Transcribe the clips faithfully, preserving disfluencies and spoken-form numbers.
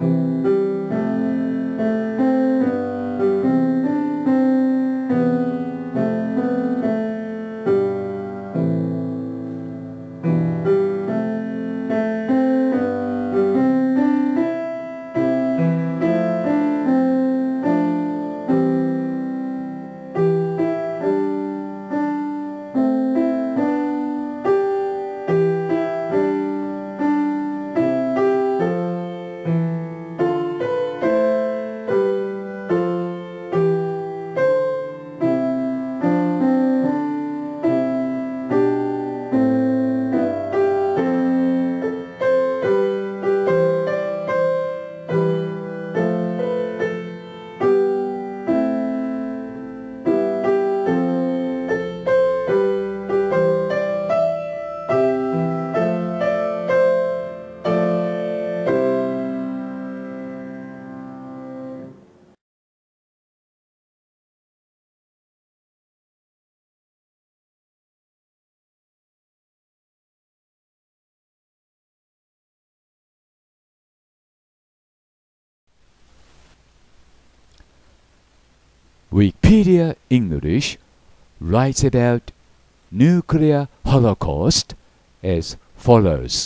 Wikipedia English writes about nuclear holocaust as follows.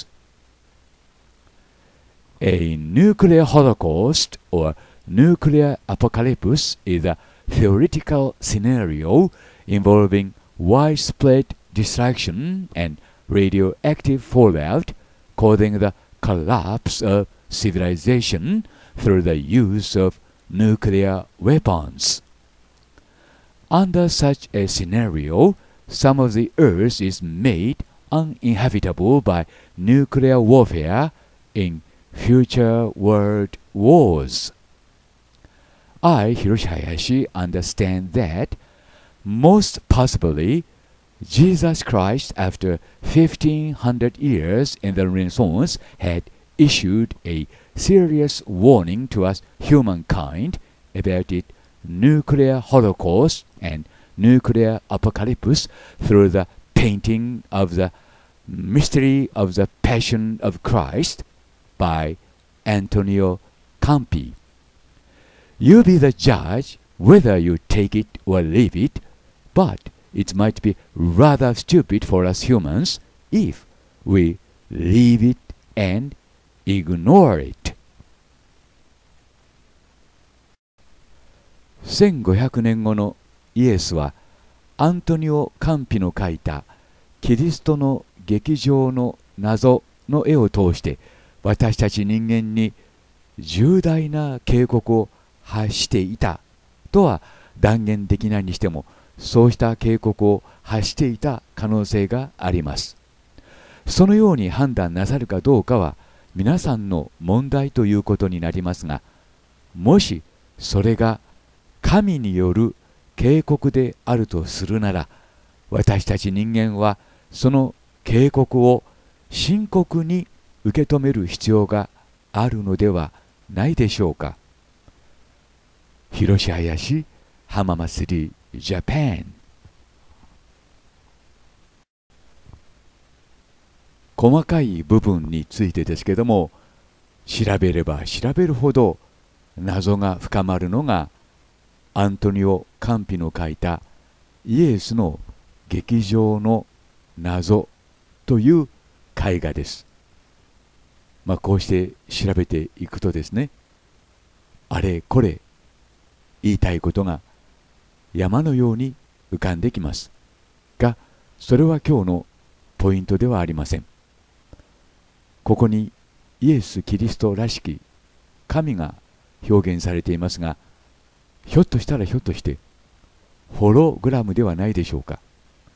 A nuclear holocaust or nuclear apocalypse is a theoretical scenario involving widespread destruction and radioactive fallout, causing the collapse of civilization through the use of nuclear weapons. Under such a scenario, some of the earth is made uninhabitable by nuclear warfare in future world wars. I, Hiroshi Hayashi, understand that most possibly Jesus Christ, after fifteen hundred years in the Renaissance, had issued a serious warning to us humankind about its nuclear holocaust and nuclear apocalypse through the painting of the mystery of the Passion of Christ by Antonio Campi. You be the judge whether you take it or leave it, but it might be rather stupid for us humans if we leave it and ignore it. せんごひゃくねんごのイエスはアントニオ・カンピの描いたキリストの劇場の謎の絵を通して私たち人間に重大な警告を発していたとは断言できないにしても、そうした警告を発していた可能性があります。そのように判断なさるかどうかは皆さんの問題ということになりますが、もしそれが神による警告であるとするなら、私たち人間はその警告を深刻に受け止める必要があるのではないでしょうか。広志林浜祭りジャパン。細かい部分についてですけども、調べれば調べるほど謎が深まるのがアントニオ・カンピの書いたイエスの劇場の謎という絵画です。まあこうして調べていくとですね、あれこれ言いたいことが山のように浮かんできますが、それは今日のポイントではありません。ここにイエス・キリストらしき神が表現されていますが、ひょっとしたらひょっとしてホログラムではないでしょうか。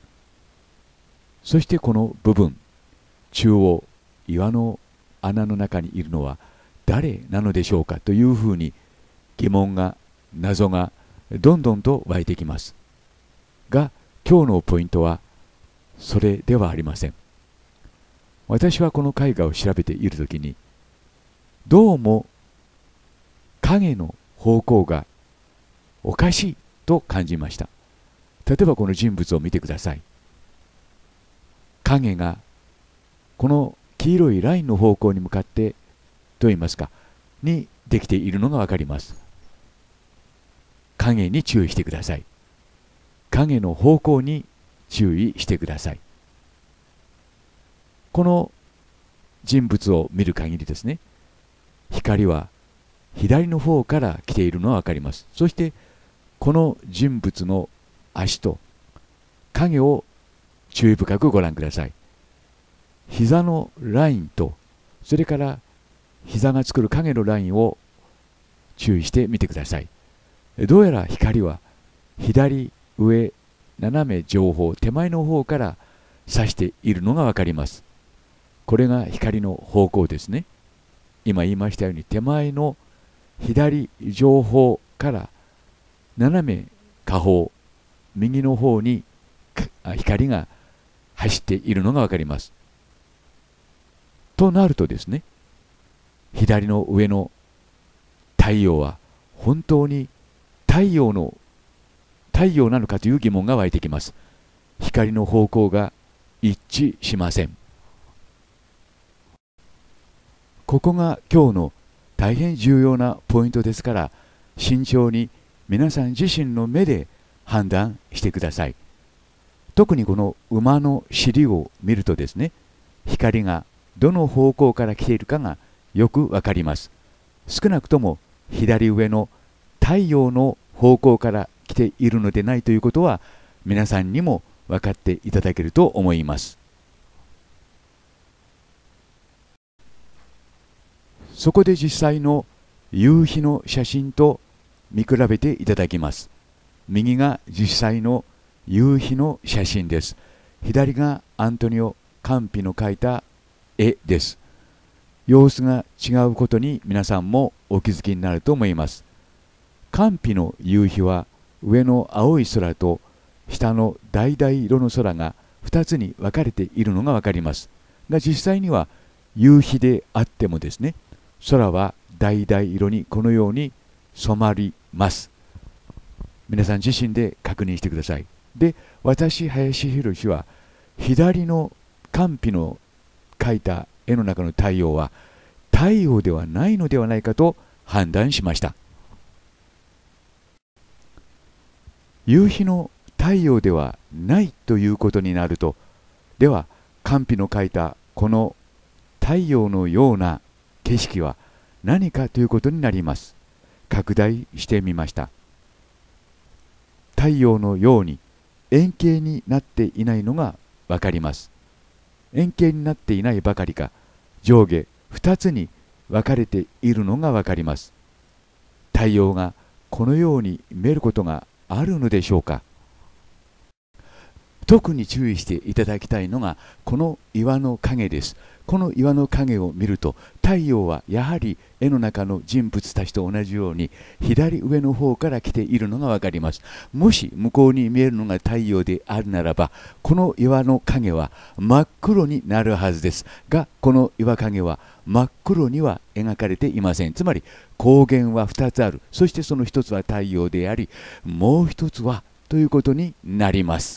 そしてこの部分、中央岩の穴の中にいるのは誰なのでしょうかというふうに疑問が謎がどんどんと湧いてきますが、今日のポイントはそれではありません。私はこの絵画を調べているときに、どうも影の方向がおかしいと感じました。例えばこの人物を見てください。影がこの黄色いラインの方向に向かってといいますか、 にできているのがわかります。影に注意してください。影の方向に注意してください。この人物を見る限りですね、光は左の方から来ているのがわかります。そしてこの人物の足と影を注意深くご覧ください。膝のラインと、それから膝が作る影のラインを注意してみてください。どうやら光は左上斜め上方手前の方から差しているのがわかります。これが光の方向ですね。今言いましたように、手前の左上方から斜め下方右の方に光が走っているのがわかります。となるとですね、左の上の太陽は本当に太陽の太陽なのかという疑問が湧いてきます。光の方向が一致しません。ここが今日の大変重要なポイントですから、慎重に皆さん自身の目で判断してください。特にこの馬の尻を見るとですね、光がどの方向から来ているかがよくわかります。少なくとも左上の太陽の方向から来ているのでないということは皆さんにも分かっていただけると思います。そこで実際の夕日の写真と見比べていただきます。右が実際の夕日の写真です。左がアントニオ・カンピの描いた絵です。様子が違うことに皆さんもお気づきになると思います。カンピの夕日は上の青い空と下の橙色の空がふたつに分かれているのが分かります。が実際には夕日であってもですね、空は橙色にこのように染まります。皆さん自身で確認してください。で、私林博は左のカンピの描いた絵の中の太陽は太陽ではないのではないかと判断しました。夕日の太陽ではないということになると、ではカンピの描いたこの太陽のような景色は何かということになります。拡大してみました。太陽のように円形になっていないのが分かります。円形になっていないばかりか、上下ふたつに分かれているのが分かります。太陽がこのように見えることがあるのでしょうか。特に注意していただきたいのがこの岩の影です。この岩の影を見ると、太陽はやはり絵の中の人物たちと同じように左上の方から来ているのが分かります。もし向こうに見えるのが太陽であるならば、この岩の影は真っ黒になるはずですが、この岩影は真っ黒には描かれていません。つまり光源はふたつある。そしてそのひとつは太陽であり、もうひとつはということになります。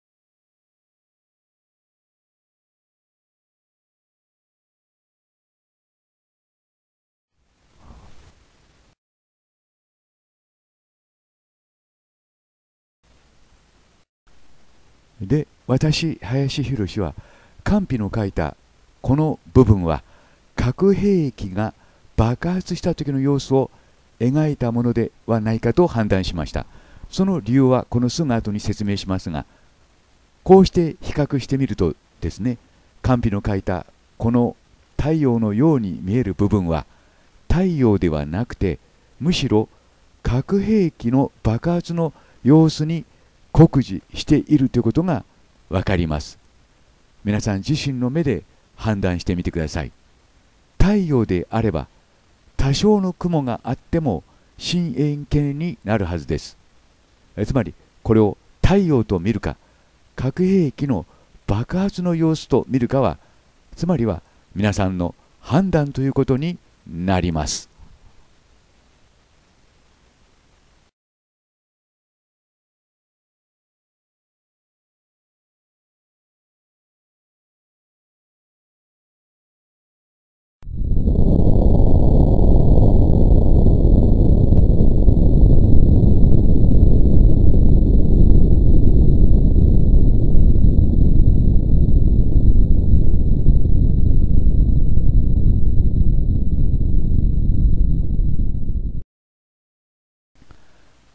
で、私林博はカンピの描いたこの部分は核兵器が爆発した時の様子を描いたものではないかと判断しました。その理由はこのすぐ後に説明しますが、こうして比較してみるとですね、カンピの描いたこの太陽のように見える部分は太陽ではなくて、むしろ核兵器の爆発の様子に酷似しているということが分かります。皆さん自身の目で判断してみてください。太陽であれば多少の雲があっても深円形になるはずです。つまりこれを太陽と見るか核兵器の爆発の様子と見るかは、つまりは皆さんの判断ということになります。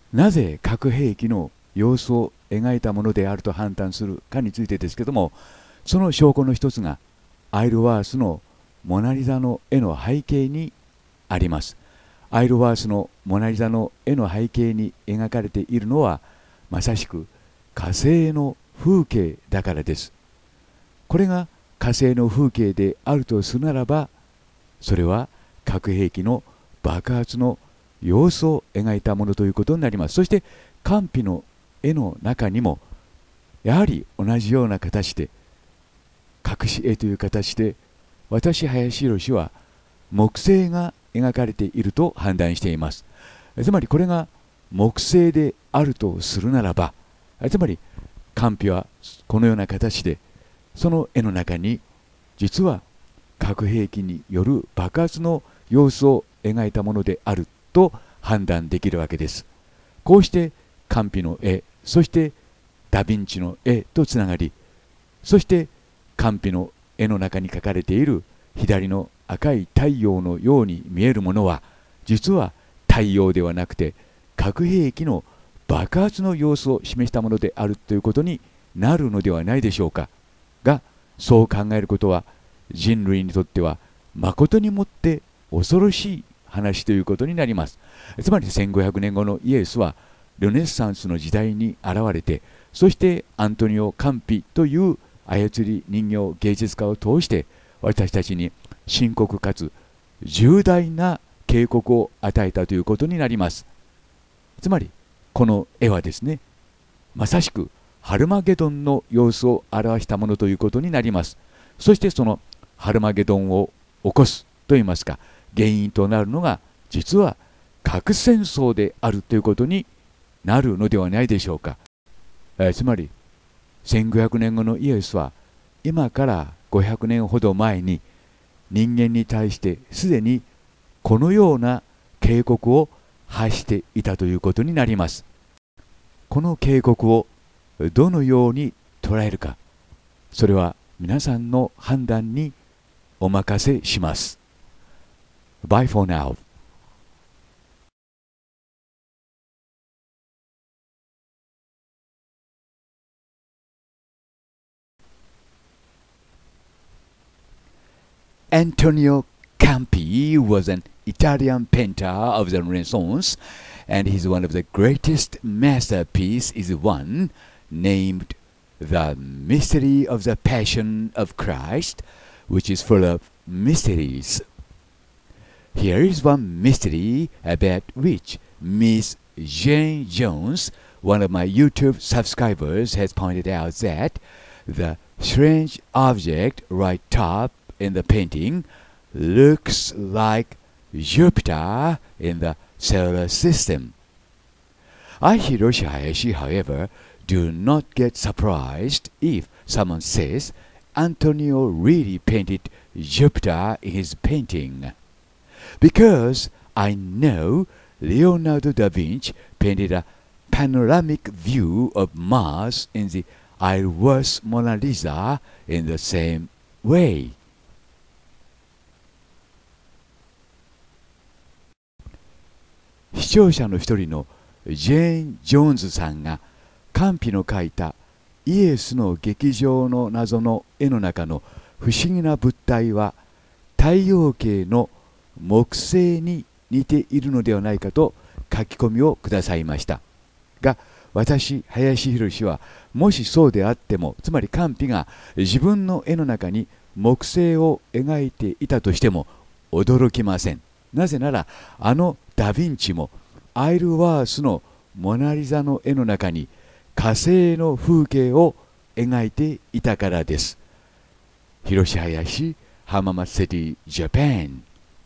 なぜ核兵器の様子を描いたものであると判断するかについてですけども、その証拠の一つがアイルワースのモナリザの絵の背景にあります。アイルワースのモナリザの絵の背景に描かれているのはまさしく火星の風景だからです。これが火星の風景であるとするならば、それは核兵器の爆発の様子を描いたものということになります。そしてカンピの絵の中にもやはり同じような形で、隠し絵という形で、私林博は木星が描かれていると判断しています。つまりこれが木星であるとするならば、つまりカンピはこのような形でその絵の中に実は核兵器による爆発の様子を描いたものであると判断できるわけです。こうしてカンピの絵、そしてダ・ヴィンチの絵とつながり、そしてカンピの絵の中に描かれている左の赤い太陽のように見えるものは実は太陽ではなくて核兵器の爆発の様子を示したものであるということになるのではないでしょうか。が、そう考えることは人類にとっては誠にもって恐ろしい話ということになります。つまりせんごひゃくねんごのイエスはルネッサンスの時代に現れて、そしてアントニオ・カンピという操り人形芸術家を通して私たちに深刻かつ重大な警告を与えたということになります。つまりこの絵はですね、まさしくハルマゲドンの様子を表したものということになります。そしてそのハルマゲドンを起こすといいますか、原因となるのが実は核戦争であるということになるのではないでしょうか。えー、つまりせんごひゃくねんごのイエスは今からごひゃくねんほど前に人間に対してすでにこのような警告を発していたということになります。この警告をどのように捉えるか、それは皆さんの判断にお任せします。Bye for now. Antonio Campi was an Italian painter of the Renaissance, and his one of the greatest masterpieces is one named The Mystery of the Passion of Christ, which is full of mysteries. Here is one mystery about which Miss Jane Jones, one of my YouTube subscribers, has pointed out that the strange object right top in the painting looks like Jupiter in the solar system. I, Hiroshi Hayashi, however, do not get surprised if someone says Antonio really painted Jupiter in his painting, because I know Leonardo da Vinci painted a panoramic view of Mars in the Eyeworth Mona Lisa in the same way. 視聴者の一人のジェーン・ジョーンズさんがカンピの描いたイエスの劇場の謎の絵の中の不思議な物体は太陽系の木星に似ているのではないかと書き込みをくださいましたが、私林博はもしそうであっても、つまりカンピが自分の絵の中に木星を描いていたとしても驚きません。なぜならあのダ・ヴィンチもアイルワースのモナリザの絵の中に火星の風景を描いていたからです。広島林浜松シティジャパン。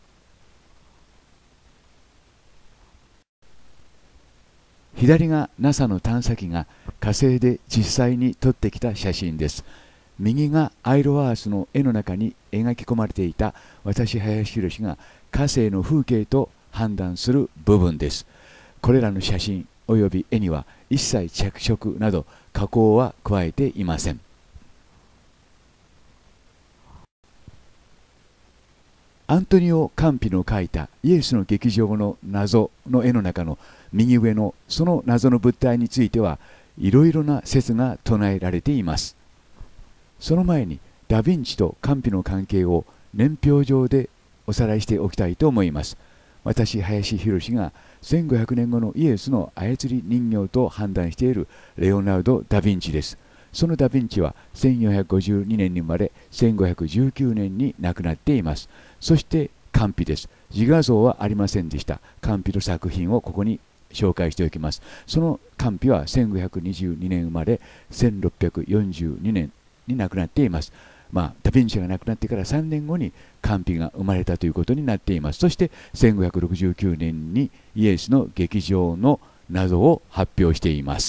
左が ナサ の探査機が火星で実際に撮ってきた写真です。右がアイルワースの絵の中に描き込まれていた私林博が火星の風景と判断する部分です。これらの写真および絵には一切着色など加工は加えていません。 アントニオ・カンピの描いたイエスの劇場の謎の絵の中の右上のその謎の物体についてはいろいろな説が唱えられています。その前にダ・ヴィンチとカンピの関係を年表上でおさらいしておきたいと思います。私、林博がせんごひゃくねんごのイエスの操り人形と判断しているレオナルド・ダ・ヴィンチです。そのダ・ヴィンチはせんよんひゃくごじゅうにねんに生まれ、せんごひゃくじゅうきゅうねんに亡くなっています。そしてカンピです。自画像はありませんでした。カンピの作品をここに紹介しておきます。そのカンピはせんごひゃくにじゅうにねん生まれ、せんろっぴゃくよんじゅうにねんに亡くなっています。まあ、ダ・ヴィンチが亡くなってからさんねんごにカンピが生まれたということになっています。そしてせんごひゃくろくじゅうきゅうねんにイエスの劇場の謎を発表しています。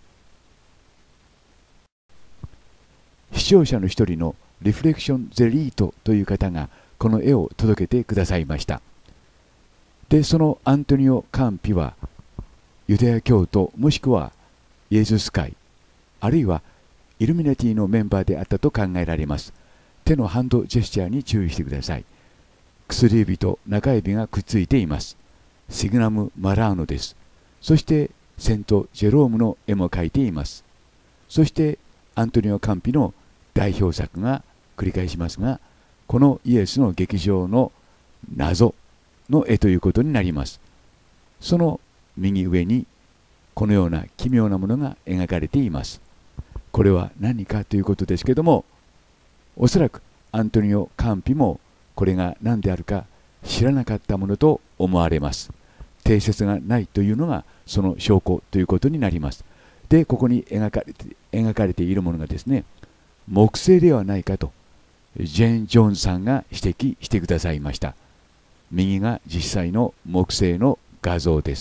視聴者の一人のリフレクション・ゼリートという方がこの絵を届けてくださいました。で、そのアントニオ・カンピはユダヤ教徒もしくはイエズス会あるいはイルミナティのメンバーであったと考えられます。手のハンドジェスチャーに注意してください。薬指と中指がくっついています。シグナム・マラーノです。そしてセント・ジェロームの絵も描いています。そしてアントニオ・カンピの代表作が繰り返しますが、このイエスの劇場の謎の絵ということになります。その右上にこのような奇妙なものが描かれています。これは何かということですけども、おそらくアントニオ・カンピもこれが何であるか知らなかったものと思われます。定説がないというのがその証拠ということになります。で、ここに描かれて、描かれているものがですね、木星ではないかとジェーン・ジョーンさんが指摘してくださいました。右が実際の木星の画像です。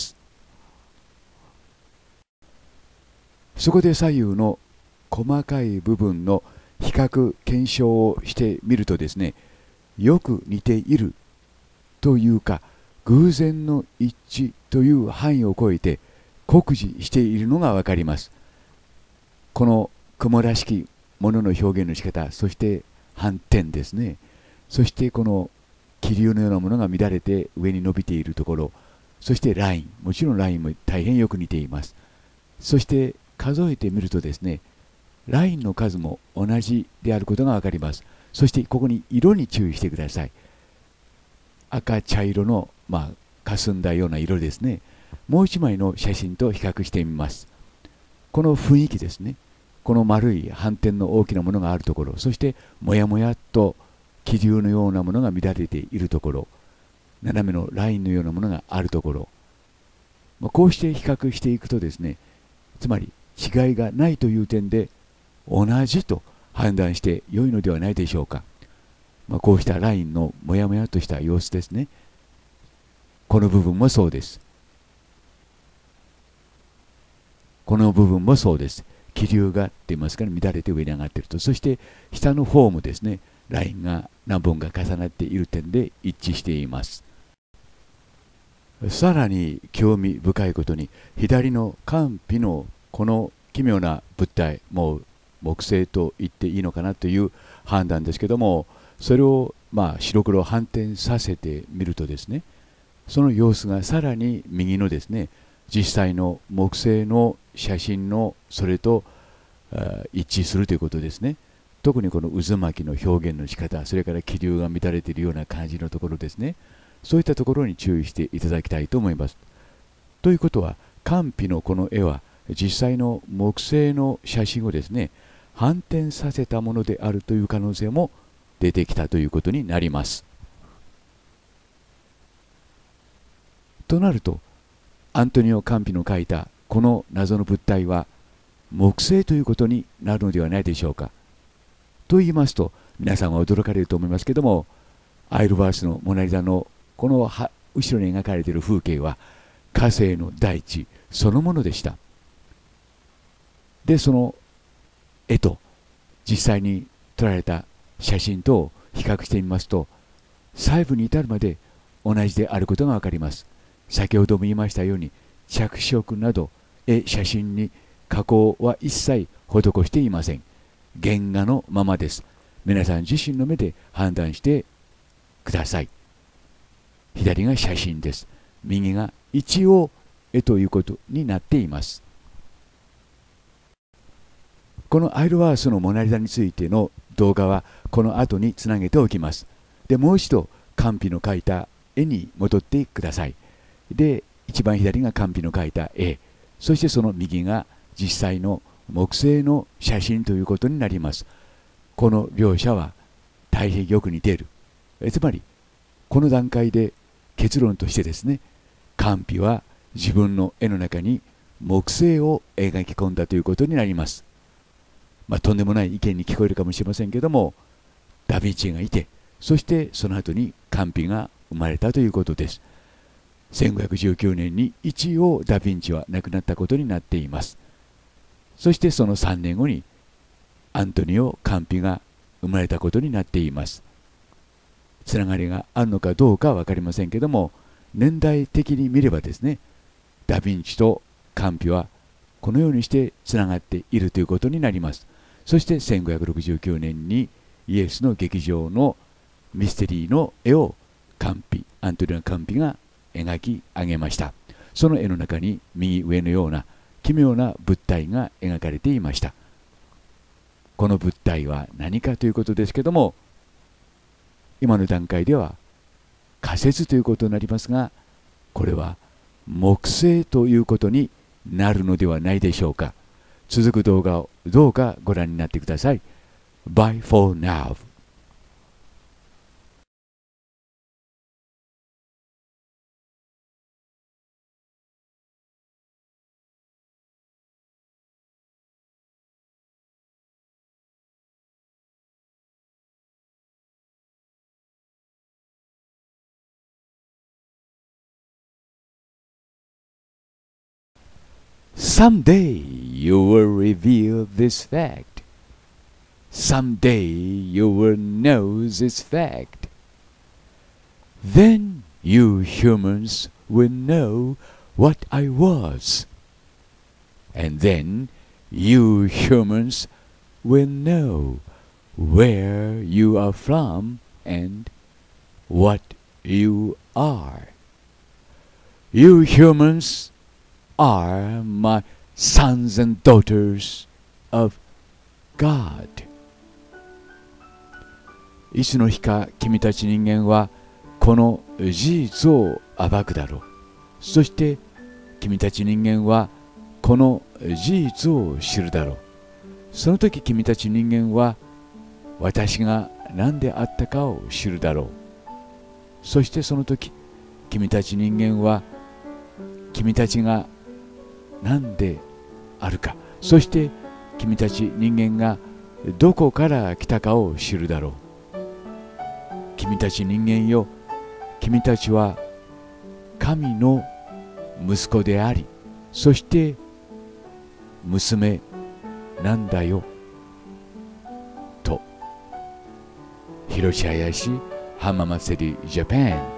そこで左右の細かい部分の比較検証をしてみるとですね、よく似ているというか偶然の一致という範囲を超えて酷似しているのが分かります。この雲らしきものの表現の仕方、そして反転ですね、そしてこの気流のようなものが乱れて上に伸びているところ、そしてライン、もちろんラインも大変よく似ています。そして数えてみるとですね、ラインの数も同じであることが分かります。そしてここに色に注意してください。赤茶色のまあ霞んだような色ですね。もう一枚の写真と比較してみます。この雰囲気ですね。この丸い反転の大きなものがあるところ、そしてもやもやっと気流のようなものが乱れているところ、斜めのラインのようなものがあるところ、こうして比較していくとですね、つまり違いがないという点で同じと判断して良いのではないでしょうか。まあ、こうしたラインのもやもやとした様子ですね。この部分もそうです。この部分もそうです。気流がって言いますかね、乱れて上に上がっていると。そして下の方もですね、ラインが何本か重なっている点で一致しています。さらに興味深いことに、左のカンピのこの奇妙な物体、もう木星と言っていいのかなという判断ですけども、それをまあ白黒反転させてみるとですね、その様子がさらに右のですね、実際の木星の写真のそれと一致するということですね。特にこの渦巻きの表現の仕方、それから気流が乱れているような感じのところですね。そういったところに注意していただきたいと思います。ということは、カンピのこの絵は実際の木星の写真をですね、反転させたものであるという可能性も出てきたということになります。となると、アントニオ・カンピの描いたこの謎の物体は木星ということになるのではないでしょうか。と言いますと、皆さんは驚かれると思いますけども、アイルバースのモナリザのこの後ろに描かれている風景は火星の大地そのものでした。で、その絵と実際に撮られた写真とを比較してみますと、細部に至るまで同じであることが分かります。先ほども言いましたように、着色など絵写真に加工は一切施していません。原画のままです。皆さん自身の目で判断してください。左が写真です。右が一応絵ということになっています。このアイロワースのモナリザについての動画はこの後につなげておきます。で、もう一度、カンピの描いた絵に戻ってください。で、一番左がカンピの描いた絵、そしてその右が実際の木星の写真ということになります。この両者は大変よく似ている。えつまり、この段階で結論としてですね、カンピは自分の絵の中に木星を描き込んだということになります。まあ、とんでもない意見に聞こえるかもしれませんけども、ダ・ヴィンチがいて、そしてその後にカンピが生まれたということです。せんごひゃくじゅうきゅうねんに一応ダ・ヴィンチは亡くなったことになっています。そしてそのさんねんごにアントニオ・カンピが生まれたことになっています。つながりがあるのかどうかは分かりませんけども、年代的に見ればですね、ダ・ヴィンチとカンピはこのようにしてつながっているということになります。そしてせんごひゃくろくじゅうきゅうねんにイエスの劇場のミステリーの絵をカンピ、アントニオ・カンピが描き上げました。その絵の中に右上のような奇妙な物体が描かれていました。この物体は何かということですけども、今の段階では仮説ということになりますが、これは木星ということになるのではないでしょうか。続く動画をどうかご覧になってください。Bye for now. Someday you will reveal this fact. Someday you will know this fact. Then you humans will know what I was. And then you humans will know where you are from and what you are. You humans are my sons and daughters of God. いつの日か君たち人間はこの事実を暴くだろう。そして君たち人間はこの事実を知るだろう。その時君たち人間は私が何であったかを知るだろう。そしてその時君たち人間は君たちが何であるか、そして君たち人間がどこから来たかを知るだろう。君たち人間よ、君たちは神の息子であり、そして娘なんだよと。広島市浜祭りジャパン。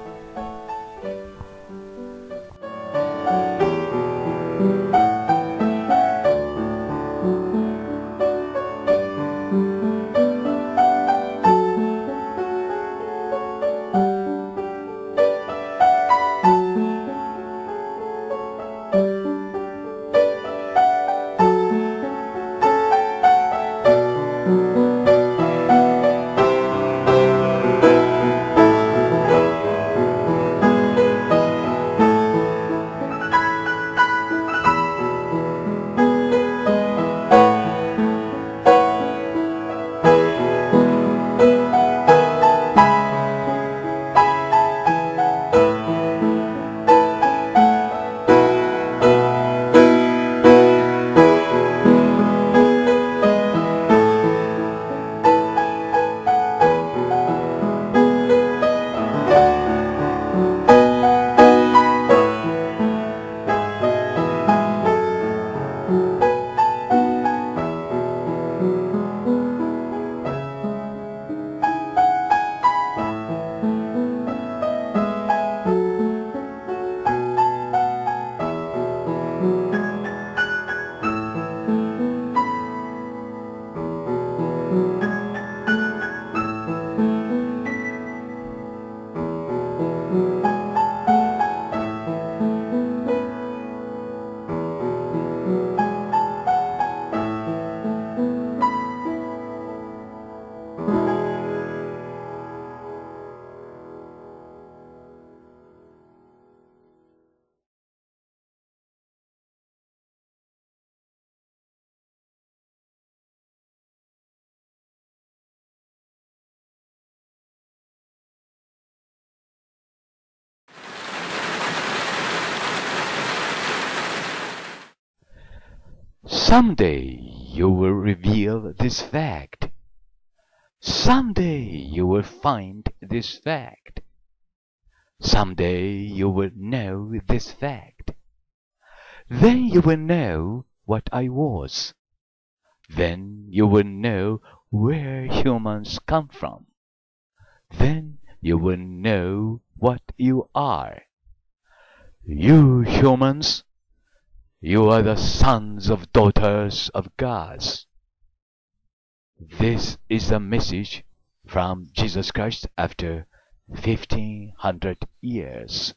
Someday you will reveal this fact. Someday you will find this fact. Someday you will know this fact. Then you will know what I was. Then you will know where humans come from. Then you will know what you are. You humans, you are the sons of daughters of gods. This is the message from Jesus Christ after fifteen hundred years.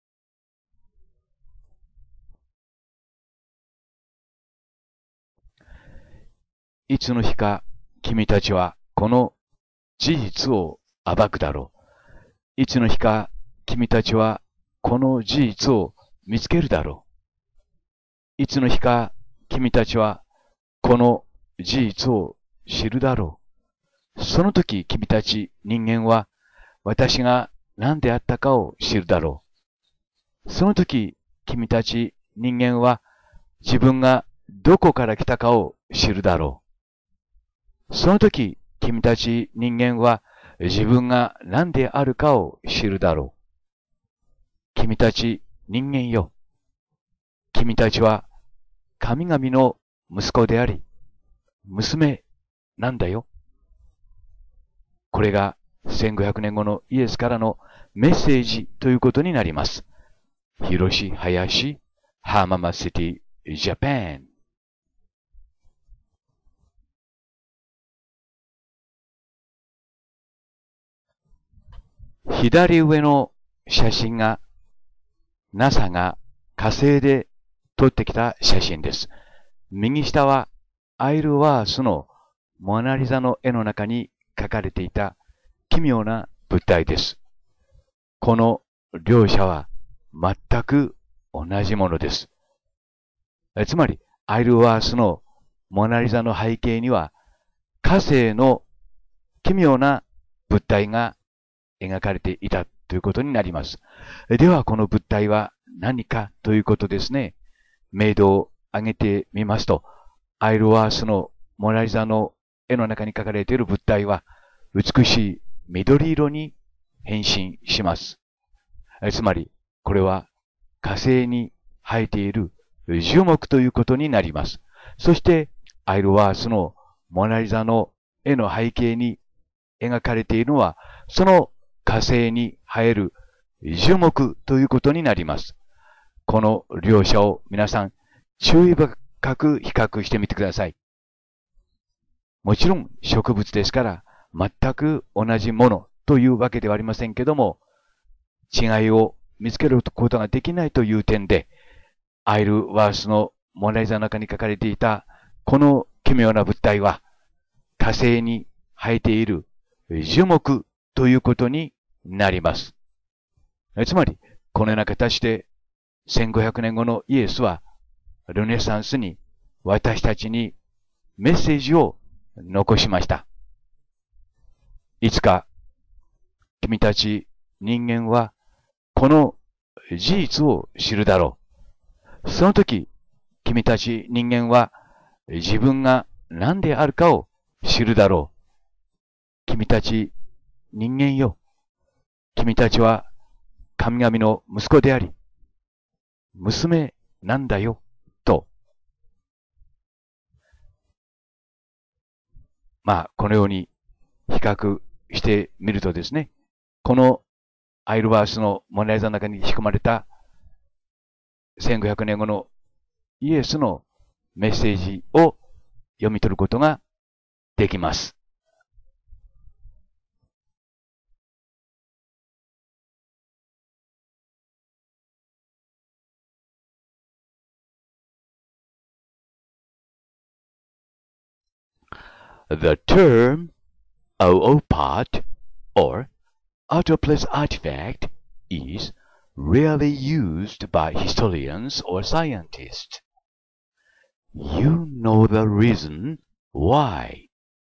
いつの日か君たちはこの事実を暴くだろう。いつの日か君たちはこの事実を見つけるだろう。いつの日か君たちはこの事実を知るだろう。その時君たち人間は私が何であったかを知るだろう。その時君たち人間は自分がどこから来たかを知るだろう。その時君たち人間は自分が何であるかを知るだろう。君たち人間よ。君たちは神々の息子であり、娘なんだよ。これがせんごひゃくねんごのイエスからのメッセージということになります。広し林、浜松シティ、ジャパン。左上の写真が ナサ が火星で撮ってきた写真です。右下はアイルワースのモナリザの絵の中に描かれていた奇妙な物体です。この両者は全く同じものです。つまりアイルワースのモナリザの背景には火星の奇妙な物体が描かれていたということになります。ではこの物体は何かということですね。明度を上げてみますと、アイルワースのモナリザの絵の中に描かれている物体は美しい緑色に変身します。つまりこれは火星に生えている樹木ということになります。そしてアイルワースのモナリザの絵の背景に描かれているのはその火星に生える樹木ということになります。この両者を皆さん注意深く比較してみてください。もちろん植物ですから全く同じものというわけではありませんけども、違いを見つけることができないという点で、アイルワースのモナリザの中に書かれていたこの奇妙な物体は火星に生えている樹木ということになります。つまり、このような形でせんごひゃくねんごのイエスはルネサンスに私たちにメッセージを残しました。いつか君たち人間はこの事実を知るだろう。その時君たち人間は自分が何であるかを知るだろう。君たち人間よ。君たちは神々の息子であり、娘なんだよ、と。まあ、このように比較してみるとですね、このアイルワースのモナリザの中に仕込まれたせんごひゃくねんごのイエスのメッセージを読み取ることができます。The term oopod or out-of-place artifact is rarely used by historians or scientists. You know the reason why.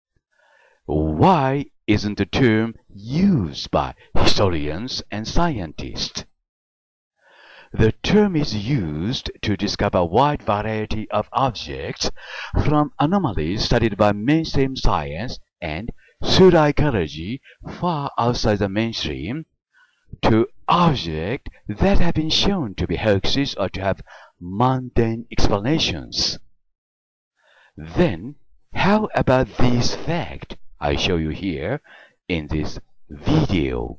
Why isn't the term used by historians and scientists? The term is used to describe a wide variety of objects, from anomalies studied by mainstream science and pseudoecology far outside the mainstream, to objects that have been shown to be hoaxes or to have mundane explanations. Then, how about this fact I show you here in this video?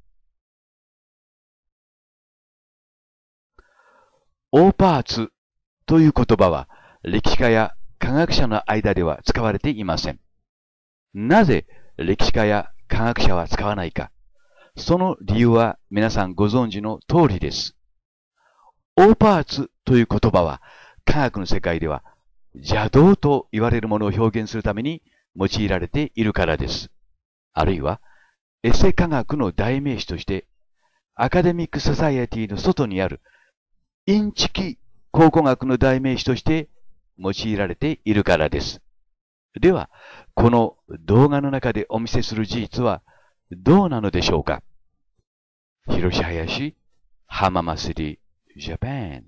オーパーツという言葉は歴史家や科学者の間では使われていません。なぜ歴史家や科学者は使わないか。その理由は皆さんご存知の通りです。オーパーツという言葉は科学の世界では邪道と言われるものを表現するために用いられているからです。あるいはエセ科学の代名詞としてアカデミック・ソサイエティの外にあるインチキ考古学の代名詞として用いられているからです。では、この動画の中でお見せする事実はどうなのでしょうか。広志林浜祭りジャパン。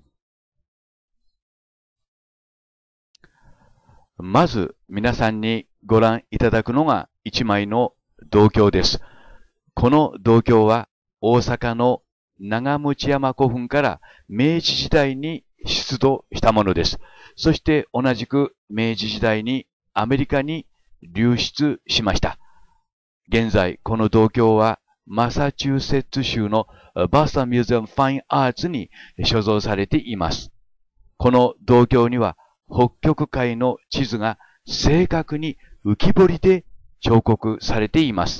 まず皆さんにご覧いただくのが一枚の銅鏡です。この銅鏡は大阪の長持山古墳から明治時代に出土したものです。そして同じく明治時代にアメリカに流出しました。現在この銅鏡はマサチューセッツ州のバーストンミュージアム・ファイン・アーツに所蔵されています。この銅鏡には北極海の地図が正確に浮き彫りで彫刻されています。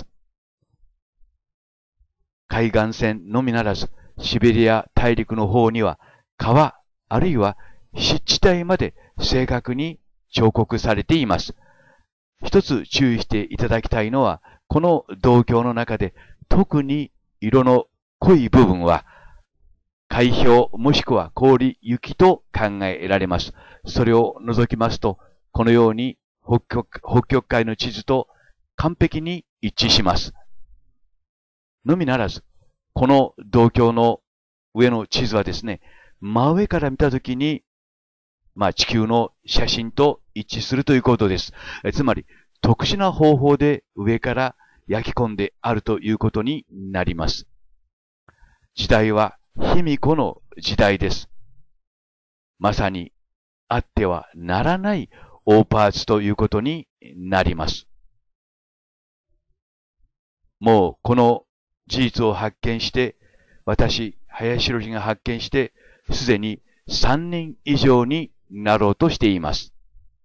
海岸線のみならず、シベリア大陸の方には川、あるいは湿地帯まで正確に彫刻されています。一つ注意していただきたいのは、この銅鏡の中で特に色の濃い部分は海氷もしくは氷、雪と考えられます。それを除きますと、このように北極、北極海の地図と完璧に一致します。のみならず、この銅鏡の上の地図はですね、真上から見たときに、まあ地球の写真と一致するということです。えつまり、特殊な方法で上から焼き込んであるということになります。時代は卑弥呼の時代です。まさにあってはならないオーパーツということになります。もうこの事実を発見して、私、林博が発見して、すでにさんねん以上になろうとしています。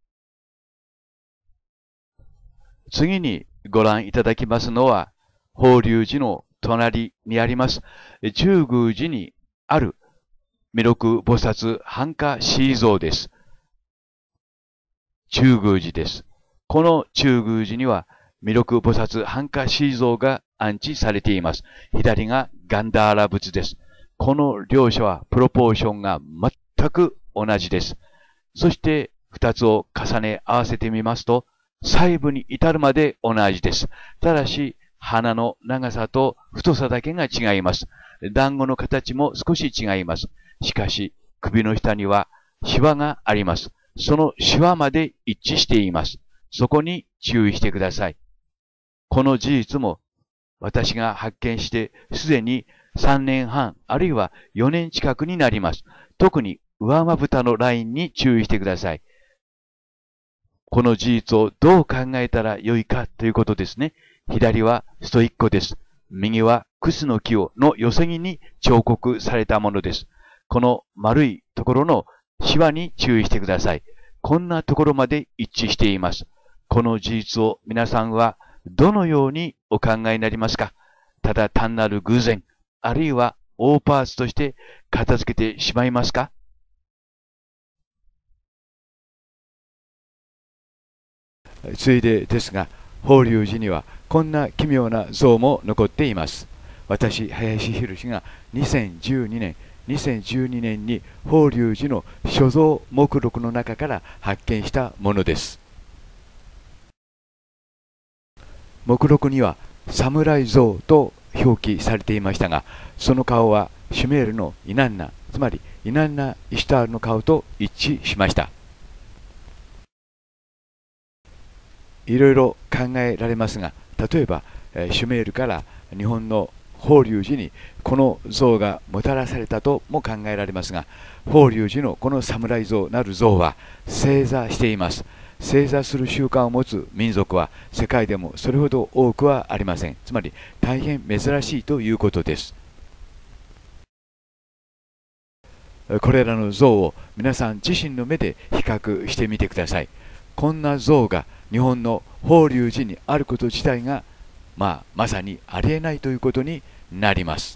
次にご覧いただきますのは、法隆寺の隣にあります、中宮寺にある弥勒菩薩半跏跏像です。中宮寺です。この中宮寺には、弥勒菩薩半跏跏像が安置されています。左がガンダーラ仏です。この両者はプロポーションが全く同じです。そして二つを重ね合わせてみますと、細部に至るまで同じです。ただし、鼻の長さと太さだけが違います。団子の形も少し違います。しかし、首の下にはシワがあります。そのシワまで一致しています。そこに注意してください。この事実も私が発見してすでにさんねんはんあるいはよねん近くになります。特に上まぶたのラインに注意してください。この事実をどう考えたらよいかということですね。左はストイッコです。右はクスの木をの寄せ木に彫刻されたものです。この丸いところのシワに注意してください。こんなところまで一致しています。この事実を皆さんはどのようにお考えになりますか？ただ単なる偶然、あるいはオーパーツとして片付けてしまいますか？ついでですが、法隆寺にはこんな奇妙な像も残っています。私、林博がにせんじゅうにねん、にせんじゅうにねんに法隆寺の所蔵目録の中から発見したものです。目録には侍像と表記されていましたが、その顔はシュメールのイナンナ、つまりイナンナ・イシュタールの顔と一致しました。いろいろ考えられますが、例えばシュメールから日本の法隆寺にこの像がもたらされたとも考えられますが、法隆寺のこの侍像なる像は正座しています。正座する習慣を持つ民族は世界でもそれほど多くはありません。つまり大変珍しいということです。これらの像を皆さん自身の目で比較してみてください。こんな像が日本の法隆寺にあること自体が、まあ、まさにありえないということになります。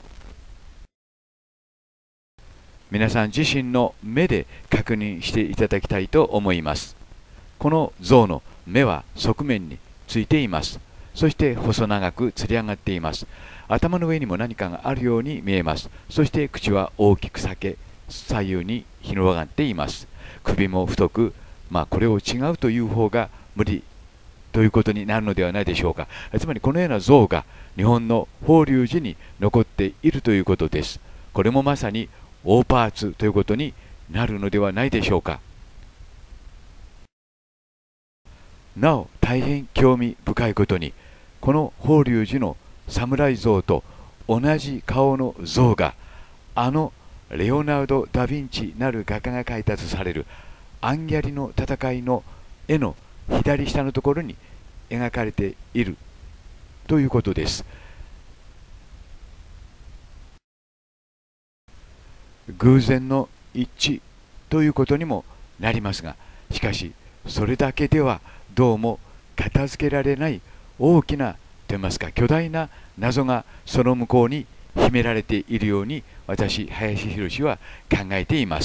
皆さん自身の目で確認していただきたいと思います。この像の目は側面についています。そして細長くつり上がっています。頭の上にも何かがあるように見えます。そして口は大きく裂け、左右に広がっています。首も太く、まあこれを違うという方が無理ということになるのではないでしょうか。つまりこのような像が日本の法隆寺に残っているということです。これもまさに大パーツということになるのではないでしょうか。なお大変興味深いことに、この法隆寺の侍像と同じ顔の像があのレオナルド・ダ・ヴィンチなる画家が描いたとされるアンギャリの戦いの絵の左下のところに描かれているということです。偶然の一致ということにもなりますが、しかしそれだけではどうも片付けられない大きなといいますか巨大な謎がその向こうに秘められているように私、林博は考えています。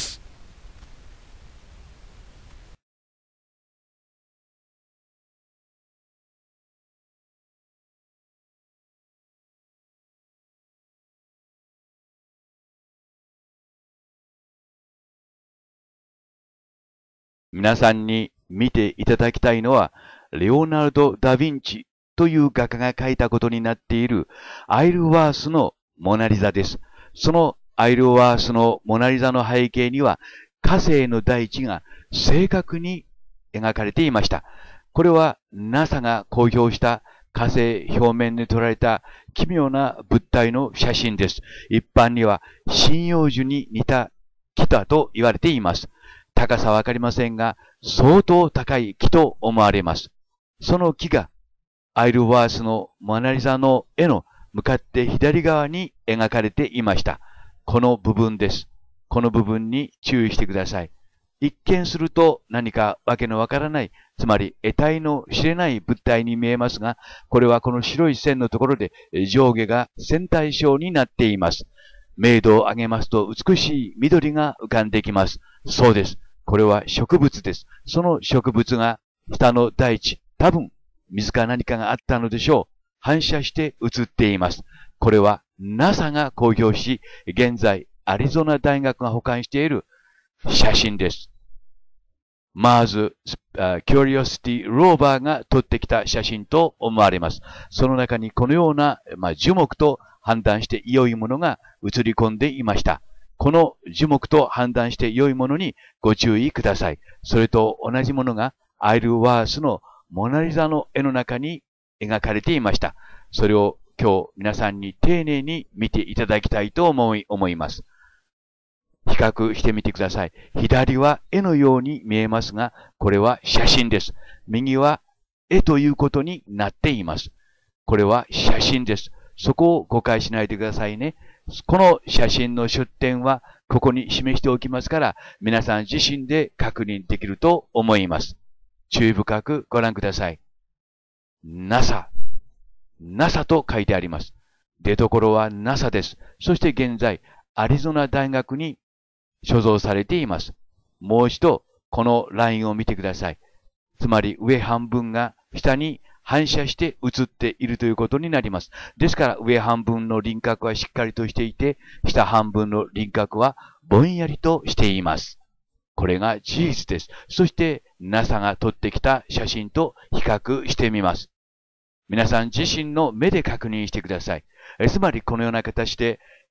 皆さんに見ていただきたいのは、レオナルド・ダ・ヴィンチという画家が描いたことになっているアイルワースのモナリザです。そのアイルワースのモナリザの背景には火星の大地が正確に描かれていました。これは ナサ が公表した火星表面で撮られた奇妙な物体の写真です。一般には針葉樹に似た木だと言われています。高さはわかりませんが、相当高い木と思われます。その木がアイルワースのモナリザの絵の向かって左側に描かれていました。この部分です。この部分に注意してください。一見すると何かわけのわからない、つまり得体の知れない物体に見えますが、これはこの白い線のところで上下が線対称になっています。明度を上げますと美しい緑が浮かんできます。そうです。これは植物です。その植物が下の大地、多分水か何かがあったのでしょう。反射して映っています。これは ナサ が公表し、現在アリゾナ大学が保管している写真です。マーズ、キュリオシティ・ローバーが撮ってきた写真と思われます。その中にこのような、まあ、樹木と判断して良いものが映り込んでいました。この樹木と判断して良いものにご注意ください。それと同じものがアイルワースのモナリザの絵の中に描かれていました。それを今日皆さんに丁寧に見ていただきたいと思い、思います。比較してみてください。左は絵のように見えますが、これは写真です。右は絵ということになっています。これは写真です。そこを誤解しないでくださいね。この写真の出典はここに示しておきますから、皆さん自身で確認できると思います。注意深くご覧ください。ナサ、ナサ と書いてあります。出所は ナサ です。そして現在、アリゾナ大学に所蔵されています。もう一度、このラインを見てください。つまり上半分が下に反射して映っているということになります。ですから上半分の輪郭はしっかりとしていて、下半分の輪郭はぼんやりとしています。これが事実です。そして ナサ が撮ってきた写真と比較してみます。皆さん自身の目で確認してください。つまりこのような形で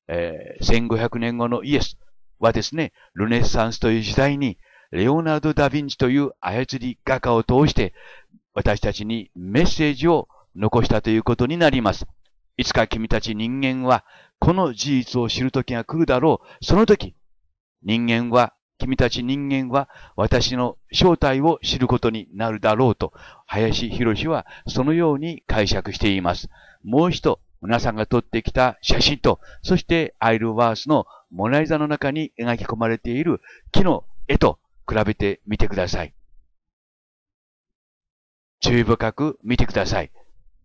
えー、せんごひゃくねんごのイエスはですね、ルネッサンスという時代に、レオナルド・ダ・ヴィンチという操り画家を通して、私たちにメッセージを残したということになります。いつか君たち人間は、この事実を知る時が来るだろう。その時、人間は、君たち人間は、私の正体を知ることになるだろうと、林博はそのように解釈しています。もう一度、皆さんが撮ってきた写真と、そしてアイルワースのモナリザの中に描き込まれている木の絵と比べてみてください。注意深く見てください。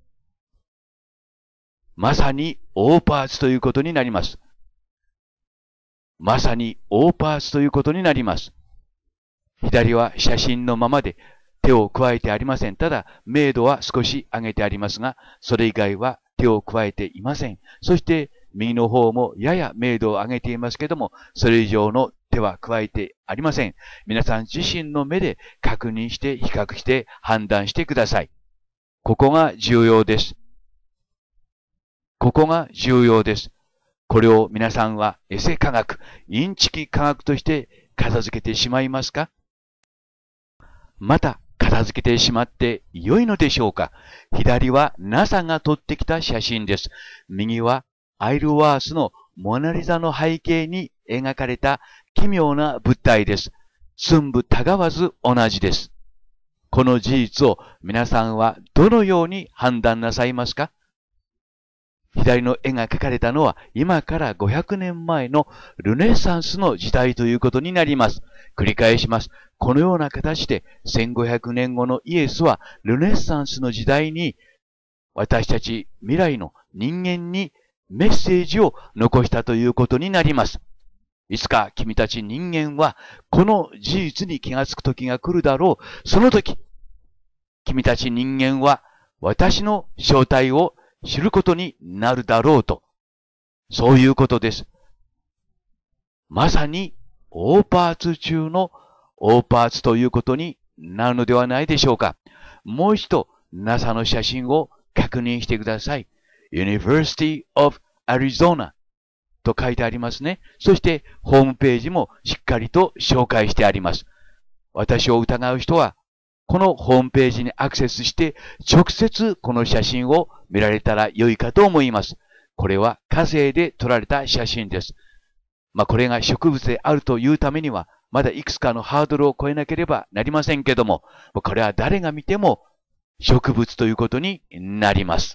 まさに大パーツということになります。まさに大パーツということになります。左は写真のままで手を加えてありません。ただ、明度は少し上げてありますが、それ以外は手を加えていません。そして、右の方もやや明度を上げていますけども、それ以上の手は加えてありません。皆さん自身の目で確認して、比較して判断してください。ここが重要です。ここが重要です。これを皆さんはエセ科学、インチキ科学として片付けてしまいますか？また片付けてしまって良いのでしょうか？左は ナサ が撮ってきた写真です。右はアイルワースのモナリザの背景に描かれた奇妙な物体です。寸分たがわず同じです。この事実を皆さんはどのように判断なさいますか？左の絵が描かれたのは今からごひゃくねんまえのルネサンスの時代ということになります。繰り返します。このような形でせんごひゃくねんごのイエスはルネサンスの時代に私たち未来の人間にメッセージを残したということになります。いつか君たち人間はこの事実に気がつく時が来るだろう。その時、君たち人間は私の正体を知ることになるだろうと。そういうことです。まさに大パーツ中の大パーツということになるのではないでしょうか。もう一度 ナサ の写真を確認してください。University of Arizona と書いてありますね。そしてホームページもしっかりと紹介してあります。私を疑う人はこのホームページにアクセスして直接この写真を見られたら良いかと思います。これは火星で撮られた写真です。まあこれが植物であるというためにはまだいくつかのハードルを超えなければなりませんけども、これは誰が見ても植物ということになります。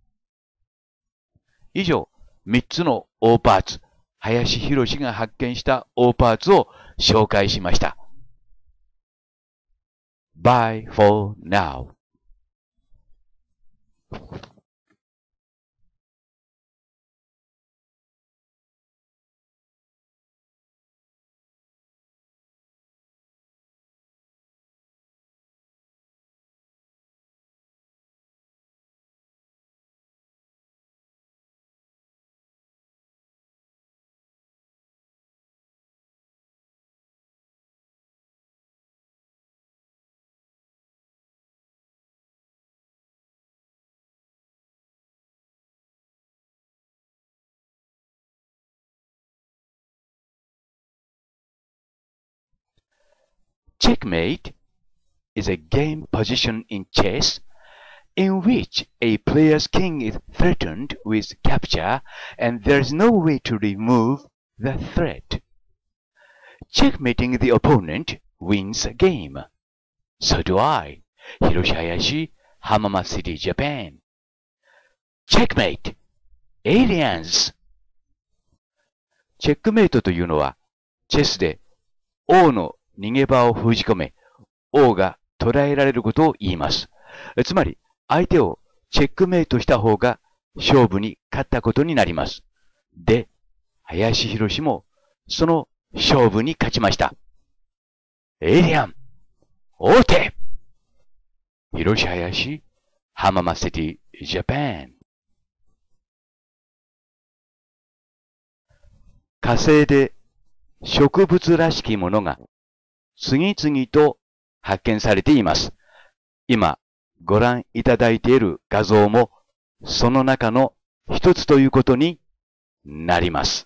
以上、みっつの大パーツ、林博が発見した大パーツを紹介しました。Bye for now. Checkmate is a game position in chess in which a player's king is threatened with capture and there is no way to remove the threat. Checkmating the opponent wins a game. So do I. Hiroshi Hayashi, Hamama City, Japan. Checkmate! Aliens! チェックメイトというのは、チェスで王の逃げ場を封じ込め、王が捕らえられることを言います。つまり、相手をチェックメイトした方が勝負に勝ったことになります。で、林博もその勝負に勝ちました。エイリアン、王手！広志林、浜松シティ、ジャパン。火星で植物らしきものが次々と発見されています。今ご覧いただいている画像もその中の一つということになります。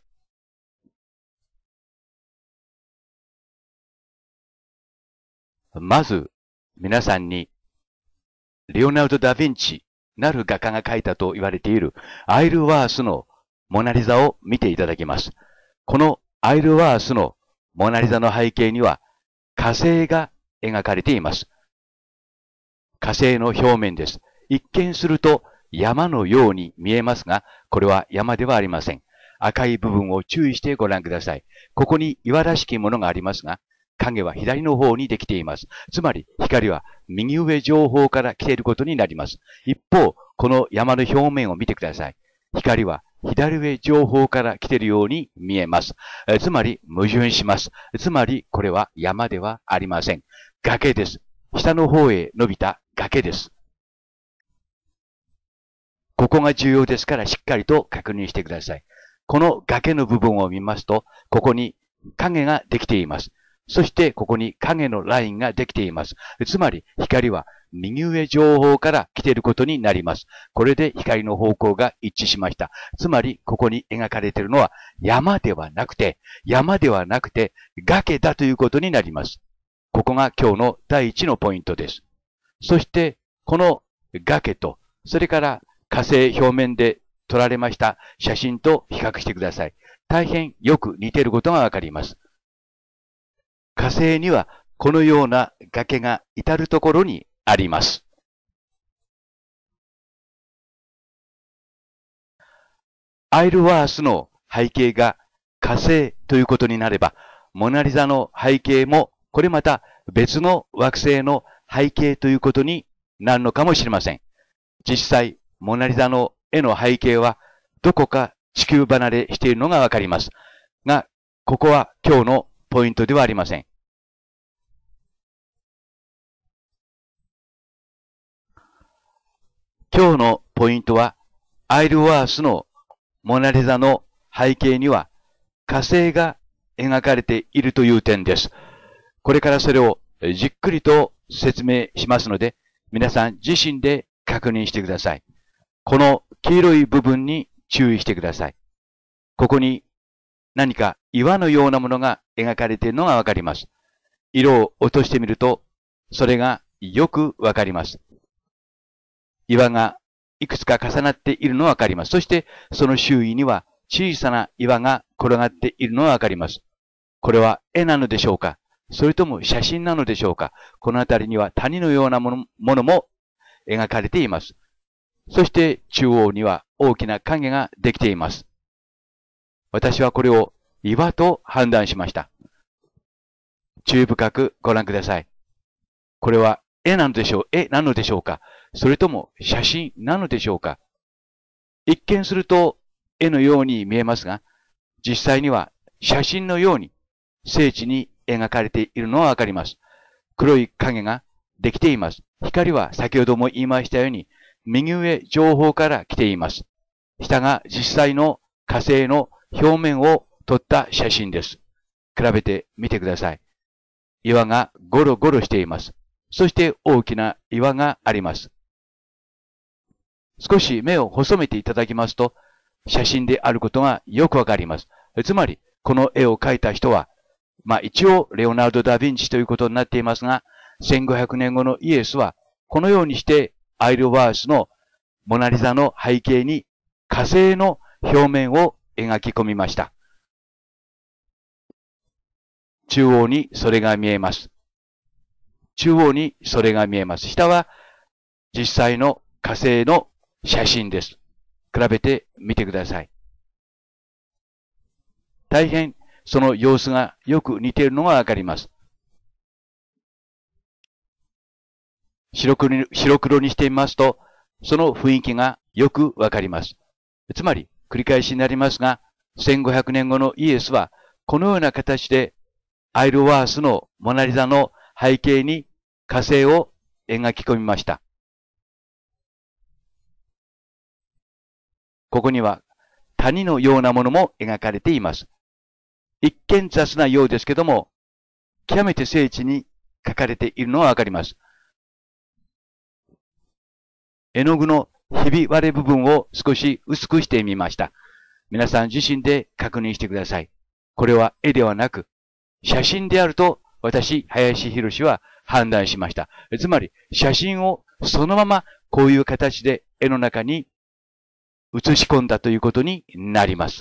まず、皆さんに、レオナルド・ダ・ヴィンチなる画家が描いたと言われているアイルワースのモナリザを見ていただきます。このアイルワースのモナリザの背景には火星が描かれています。火星の表面です。一見すると山のように見えますが、これは山ではありません。赤い部分を注意してご覧ください。ここに岩らしきものがありますが、影は左の方にできています。つまり、光は右上上方から来ていることになります。一方、この山の表面を見てください。光は左上上方から来ているように見えます。えつまり、矛盾します。つまり、これは山ではありません。崖です。下の方へ伸びた崖です。ここが重要ですからしっかりと確認してください。この崖の部分を見ますと、ここに影ができています。そしてここに影のラインができています。つまり光は右上上方から来ていることになります。これで光の方向が一致しました。つまりここに描かれているのは山ではなくて、山ではなくて崖だということになります。ここが今日の第一のポイントです。そしてこの崖と、それから火星表面で撮られました写真と比較してください。大変よく似ていることがわかります。火星にはこのような崖が至るところにあります。アイルワースの背景が火星ということになれば、モナリザの背景もこれまた別の惑星の背景ということになるのかもしれません。実際、モナリザの絵の背景はどこか地球離れしているのがわかります。が、ここは今日のポイントではありません。今日のポイントは、アイルワースのモナリザの背景には火星が描かれているという点です。これからそれをじっくりと説明しますので、皆さん自身で確認してください。この黄色い部分に注意してください。ここに何か岩のようなものが描かれているのがわかります。色を落としてみると、それがよくわかります。岩がいくつか重なっているのがわかります。そしてその周囲には小さな岩が転がっているのがわかります。これは絵なのでしょうか、それとも写真なのでしょうか。この辺りには谷のようなもの、ものも描かれています。そして中央には大きな影ができています。私はこれを岩と判断しました。注意深くご覧ください。これは絵なのでしょう、絵なのでしょうか、それとも写真なのでしょうか。一見すると絵のように見えますが、実際には写真のように精緻に描かれているのがわかります。黒い影ができています。光は先ほども言いましたように、右上上方から来ています。下が実際の火星の表面を撮った写真です。比べてみてください。岩がゴロゴロしています。そして大きな岩があります。少し目を細めていただきますと、写真であることがよくわかります。つまり、この絵を描いた人は、まあ一応レオナルド・ダ・ヴィンチということになっていますが、せんごひゃくねんごのイエスは、このようにしてアイルワースのモナリザの背景に火星の表面を描き込みました。中央にそれが見えます。中央にそれが見えます。下は実際の火星の写真です。比べてみてください。大変その様子がよく似ているのがわかります。白黒に、白黒にしてみますと、その雰囲気がよくわかります。つまり、繰り返しになりますが、せんごひゃくねんごのイエスは、このような形で、アイルワースのモナリザの背景に火星を描き込みました。ここには谷のようなものも描かれています。一見雑なようですけども、極めて精緻に描かれているのがわかります。絵の具のひび割れ部分を少し薄くしてみました。 皆さん自身で確認してください。これは絵ではなく、写真であると私、林博士は判断しました。つまり、写真をそのままこういう形で絵の中に写し込んだということになります。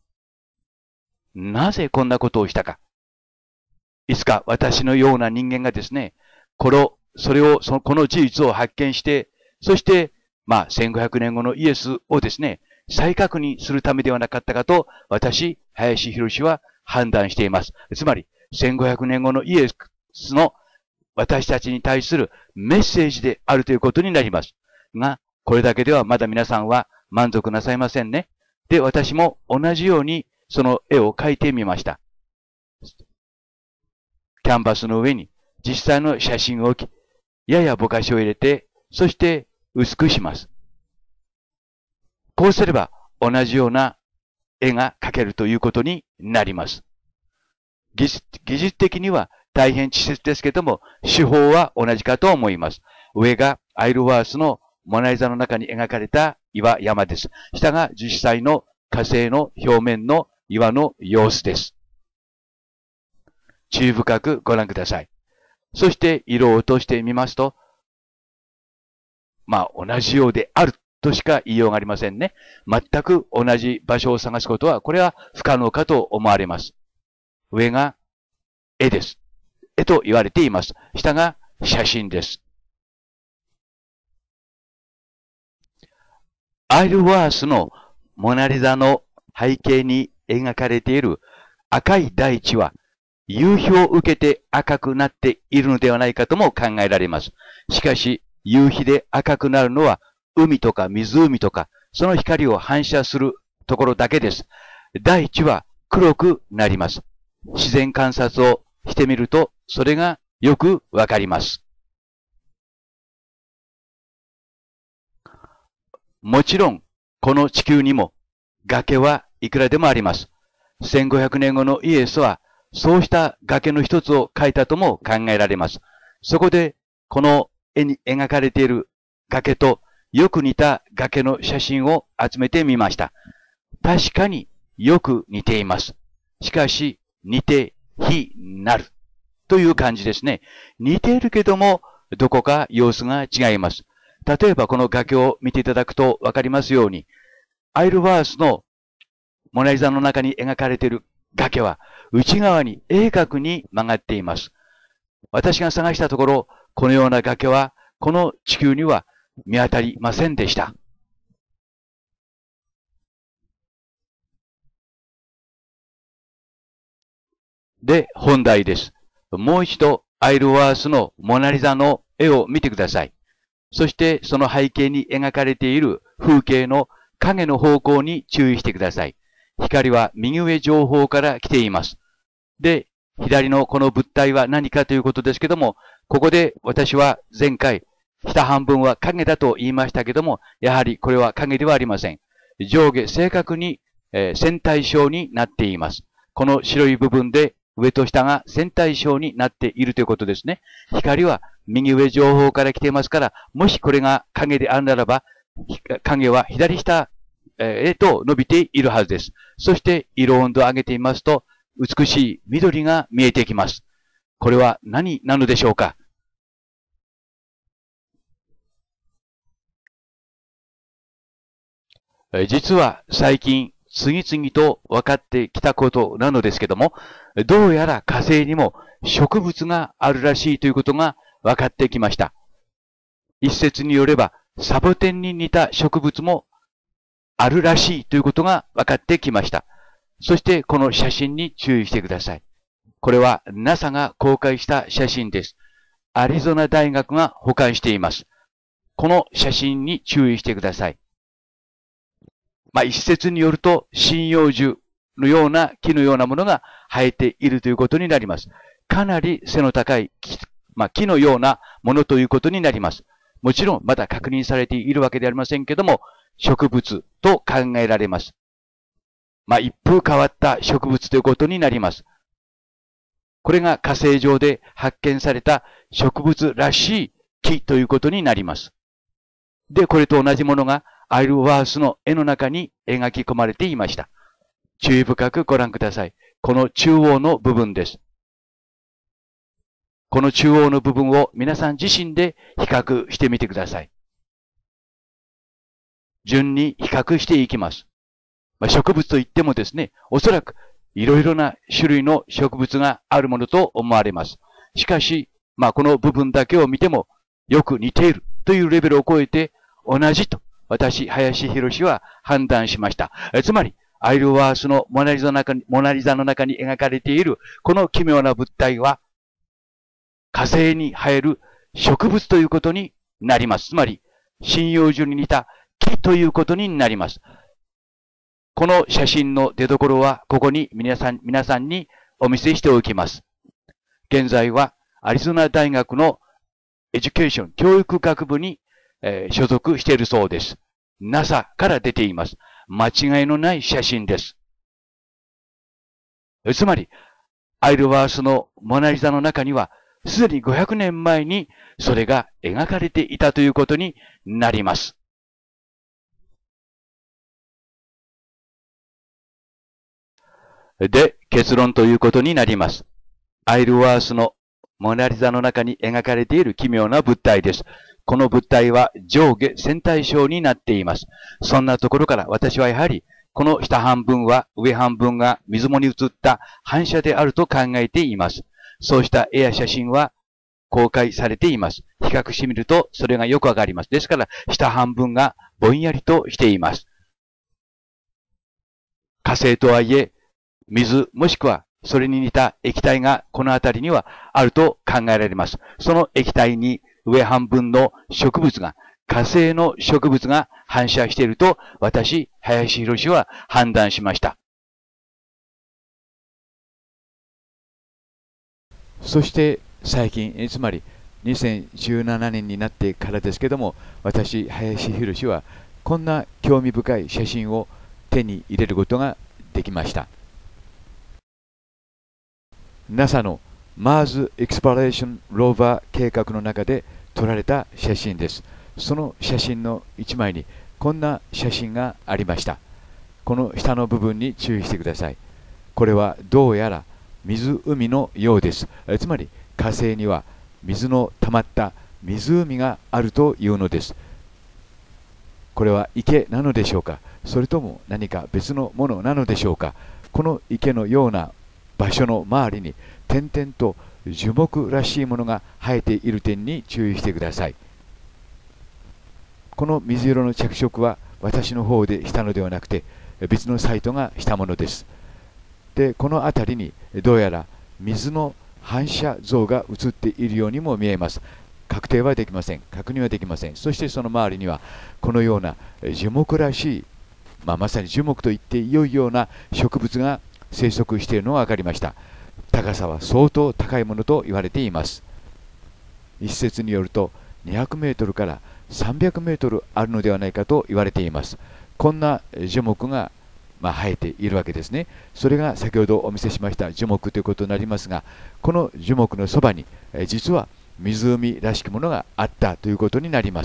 なぜこんなことをしたか。いつか私のような人間がですね、この、それを、その、この事実を発見して、そして、まあ、せんごひゃくねんごのイエスをですね、再確認するためではなかったかと、私、林博士は判断しています。つまり、せんごひゃくねんごのイエスの私たちに対するメッセージであるということになります。が、これだけではまだ皆さんは満足なさいませんね。で、私も同じようにその絵を描いてみました。キャンバスの上に実際の写真を置き、ややぼかしを入れて、そして薄くします。こうすれば同じような絵が描けるということになります。技術、技術的には大変稚拙ですけども、手法は同じかと思います。上がアイルワースのモナリザの中に描かれた岩山です。下が実際の火星の表面の岩の様子です。注意深くご覧ください。そして色を落としてみますと、まあ同じようであるとしか言いようがありませんね。全く同じ場所を探すことは、これは不可能かと思われます。上が絵です。絵と言われています。下が写真です。アイルワースのモナリザの背景に描かれている赤い大地は、夕日を受けて赤くなっているのではないかとも考えられます。しかし、夕日で赤くなるのは海とか湖とか、その光を反射するところだけです。大地は黒くなります。自然観察をしてみると、それがよくわかります。もちろん、この地球にも崖はいくらでもあります。せんごひゃくねんごのイエスは、そうした崖の一つを描いたとも考えられます。そこで、この絵に描かれている崖とよく似た崖の写真を集めてみました。確かによく似ています。しかし、似て非なるという感じですね。似ているけども、どこか様子が違います。例えばこの崖を見ていただくとわかりますように、アイルワースのモナリザの中に描かれている崖は内側に鋭角に曲がっています。私が探したところ、このような崖はこの地球には見当たりませんでした。で、本題です。もう一度アイルワースのモナリザの絵を見てください。そしてその背景に描かれている風景の影の方向に注意してください。光は右上上方から来ています。で、左のこの物体は何かということですけども、ここで私は前回、下半分は影だと言いましたけども、やはりこれは影ではありません。上下正確に、えー、線対称になっています。この白い部分で上と下が線対称になっているということですね。光は右上上方から来ていますから、もしこれが影であるならば、影は左下へと伸びているはずです。そして色温度を上げてみますと、美しい緑が見えてきます。これは何なのでしょうか？実は最近次々と分かってきたことなのですけども、どうやら火星にも植物があるらしいということが分かってきました。一説によればサボテンに似た植物もあるらしいということが分かってきました。そしてこの写真に注意してください。これは ナサ が公開した写真です。アリゾナ大学が保管しています。この写真に注意してください。まあ一説によると針葉樹のような木のようなものが生えているということになります。かなり背の高い木、まあ、木のようなものということになります。もちろんまだ確認されているわけではありませんけども、植物と考えられます。まあ一風変わった植物ということになります。これが火星上で発見された植物らしい木ということになります。で、これと同じものがアイルワースの絵の中に描き込まれていました。注意深くご覧ください。この中央の部分です。この中央の部分を皆さん自身で比較してみてください。順に比較していきます。まあ、植物といってもですね、おそらくいろいろな種類の植物があるものと思われます。しかし、まあ、この部分だけを見てもよく似ているというレベルを超えて同じと私、林博は判断しました。えつまり、アイルワースのモナリザの中に、モナリザの中に描かれているこの奇妙な物体は火星に生える植物ということになります。つまり、針葉樹に似た木ということになります。この写真の出所はここに皆さん、皆さんにお見せしておきます。現在はアリゾナ大学のエデュケーション、教育学部に、えー、所属しているそうです。ナサ から出ています。間違いのない写真です。つまり、アイルワースのモナリザの中には、すでにごひゃくねんまえにそれが描かれていたということになります。で、結論ということになります。アイルワースのモナリザの中に描かれている奇妙な物体です。この物体は上下線対称になっています。そんなところから私はやはり、この下半分は上半分が水面に映った反射であると考えています。そうした絵や写真は公開されています。比較してみるとそれがよくわかります。ですから、下半分がぼんやりとしています。火星とはいえ、水もしくはそれに似た液体がこの辺りにはあると考えられます。その液体に上半分の植物が、火星の植物が反射していると私、林博は判断しました。 そして最近、つまりにせんじゅうななねんになってからですけども、私、林博はこんな興味深い写真を手に入れることができました。ナサ のマーズ・エクスプロレーション・ローバー計画の中で撮られた写真です。その写真のいちまいにこんな写真がありました。この下の部分に注意してください。これはどうやら湖のようです。つまり火星には水の溜まった湖があるというのです。これは池なのでしょうか、それとも何か別のものなのでしょうか。この池のような場所の周りに点々と樹木らしいものが生えている点に注意してください。この水色の着色は私の方でしたのではなくて別のサイトがしたものです。で、この辺りにどうやら水の反射像が映っているようにも見えます。確定はできません。確認はできません。そしてその周りにはこのような樹木らしい、まあ、まさに樹木と言って良いような植物が生息しているのが分かりました。高さは相当高いものと言われています。一説によるとにひゃくメートルからさんびゃくメートルあるのではないかと言われています。こんな樹木が、まあ、生えているわけですね。それが先ほどお見せしました樹木ということになりますが、この樹木のそばにえ実は湖らしきものがあったということになります。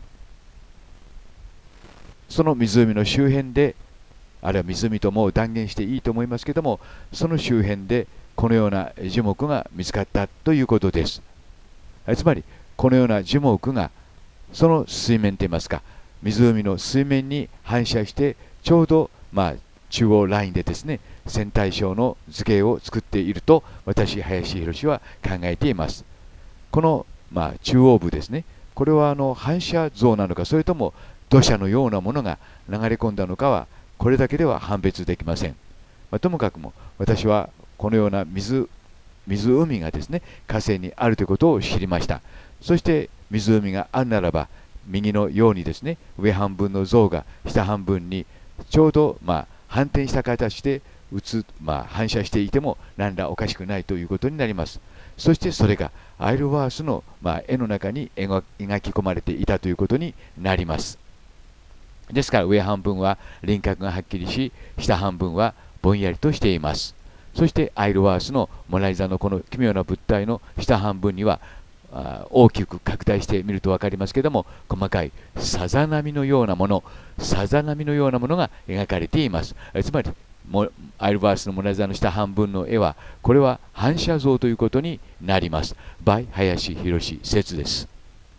その湖の周辺で、あるいは湖とも断言していいと思いますけども、その周辺でこのような樹木が見つかったということです。つまりこのような樹木がその水面といいますか、湖の水面に反射してちょうどまあ中央ラインでですね、線対称の図形を作っていると私、林博は考えています。このまあ中央部ですね、これはあの反射像なのか、それとも土砂のようなものが流れ込んだのかはこれだけでは判別できません。まあ、ともかくも私はこのような水湖がですね、火星にあるということを知りました。そして湖があるならば右のようにですね、上半分の像が下半分にちょうどまあ反転した形で映、まあ、反射していても何らおかしくないということになります。そしてそれがアイルワースの、まあ、絵の中に描き込まれていたということになります。ですから上半分は輪郭がはっきりし、下半分はぼんやりとしています。そしてアイルワースのモナリザのこの奇妙な物体の下半分にはあ大きく拡大してみると分かりますけども、細かいさざ波のようなもの、さざ波のようなものが描かれています。えつまり、アイルワースのモナリザの下半分の絵は、これは反射像ということになります。by 林博説です。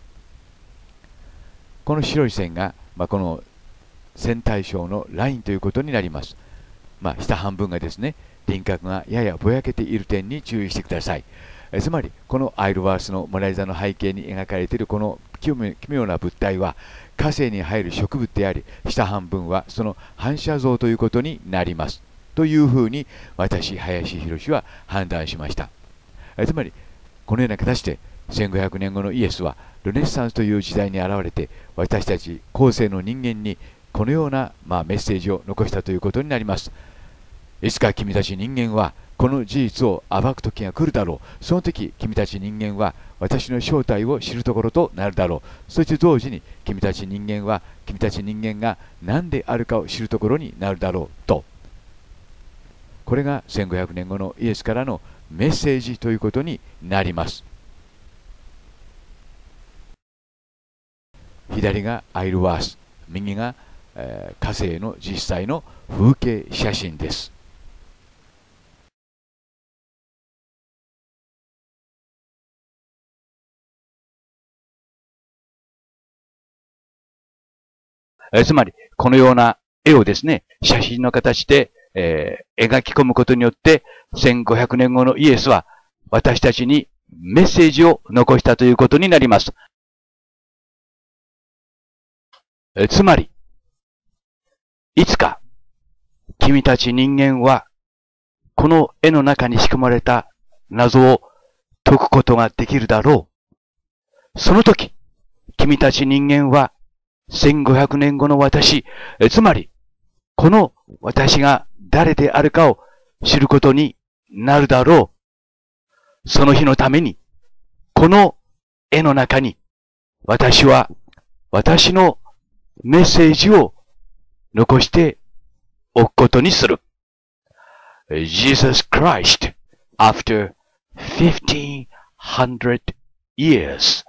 この白い線が、まあ、この線対称のラインということになります。まあ、下半分がですね、輪郭がややぼやけている点に注意してください。えつまり、このアイルワースのモナリザの背景に描かれているこの奇妙な物体は、火星に入る植物であり、下半分はその反射像ということになります。というふうに、私、林博は判断しました。えつまり、このような形で、せんごひゃくねんごのイエスは、ルネッサンスという時代に現れて、私たち後世の人間に、このような、まあ、メッセージを残したということになります。いつか君たち人間は、この事実を暴く時が来るだろう。その時、君たち人間は私の正体を知るところとなるだろう。そして同時に、君たち人間は、君たち人間が何であるかを知るところになるだろうと。これがせんごひゃくねんごのイエスからのメッセージということになります。左がアイルワース、右が、えー、火星の実際の風景写真です。えつまり、このような絵をですね、写真の形で、えー、描き込むことによって、せんごひゃくねんごのイエスは、私たちにメッセージを残したということになります。えつまり、いつか、君たち人間は、この絵の中に仕組まれた謎を解くことができるだろう。その時、君たち人間は、せんごひゃくねんごの私、つまり、この私が誰であるかを知ることになるだろう。その日のために、この絵の中に、私は私のメッセージを残しておくことにする。Jesus Christ after fifteen hundred years.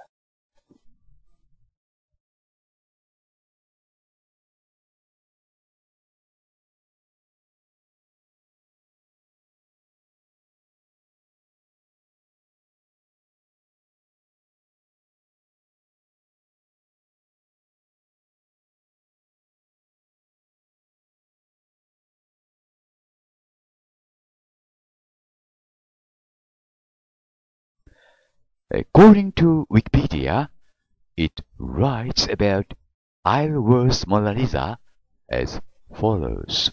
According to Wikipedia, it writes about Isleworth's Mona Lisa as follows.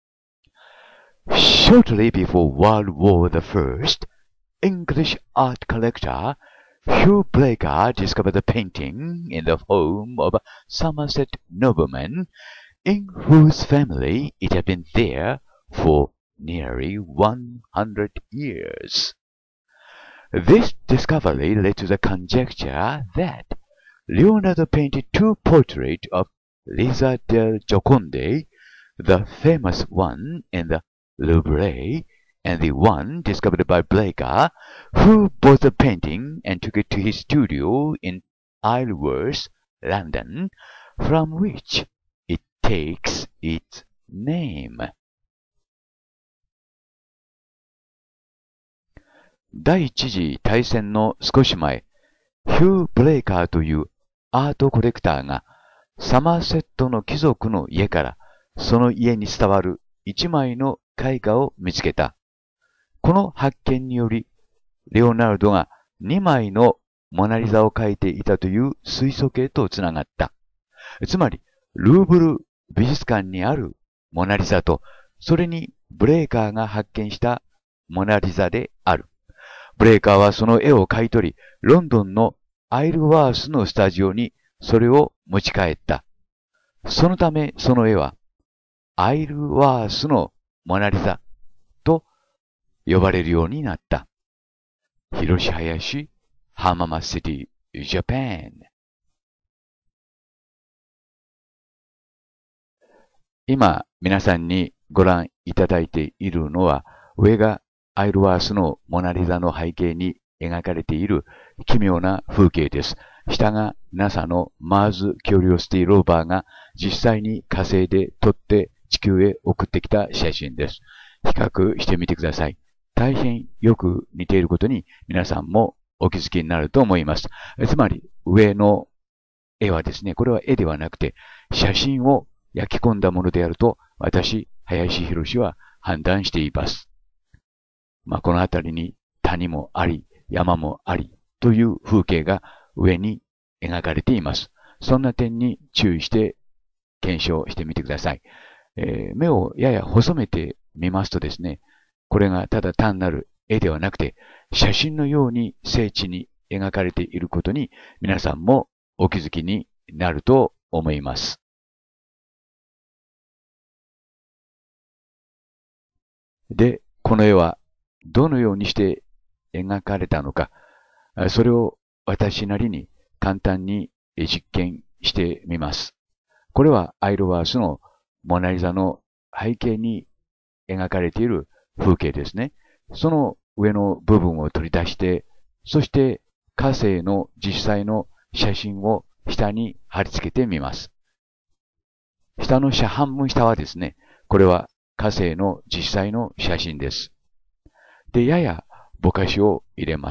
Shortly before World War the First, English art collector Hugh Blaker discovered the painting in the home of a Somerset nobleman, in whose family it had been there for nearly one hundred years. This discovery led to the conjecture that Leonardo painted two portraits of Lisa del Gioconde, the famous one in the Louvre, and the one discovered by Blaker, who bought the painting and took it to his studio in Isleworth, London, from which it takes its name. 第一次大戦の少し前、ヒュー・ブレイカーというアートコレクターがサマーセットの貴族の家からその家に伝わる一枚の絵画を見つけた。この発見により、レオナルドがにまいのモナリザを描いていたという推測へとつながった。つまり、ルーブル美術館にあるモナリザと、それにブレイカーが発見したモナリザである。ブレイカーはその絵を買い取り、ロンドンのアイルワースのスタジオにそれを持ち帰った。そのためその絵は、アイルワースのモナリザと呼ばれるようになった。広林、浜松シティ、ジャパン。今、皆さんにご覧いただいているのは、上がアイルワースのモナリザの背景に描かれている奇妙な風景です。下が ナサ のマーズ・キュリオシティ・ローバーが実際に火星で撮って地球へ送ってきた写真です。比較してみてください。大変よく似ていることに皆さんもお気づきになると思います。つまり上の絵はですね、これは絵ではなくて写真を焼き込んだものであると私、林博は判断しています。まあ、この辺りに谷もあり、山もありという風景が上に描かれています。そんな点に注意して検証してみてください。えー、目をやや細めてみますとですね、これがただ単なる絵ではなくて写真のように精緻に描かれていることに皆さんもお気づきになると思います。で、この絵はどのようにして描かれたのか、それを私なりに簡単に実験してみます。これはアイロワースのモナリザの背景に描かれている風景ですね。その上の部分を取り出して、そして火星の実際の写真を下に貼り付けてみます。下の下半分下はですね、これは火星の実際の写真です。で、ややぼかしを入れます。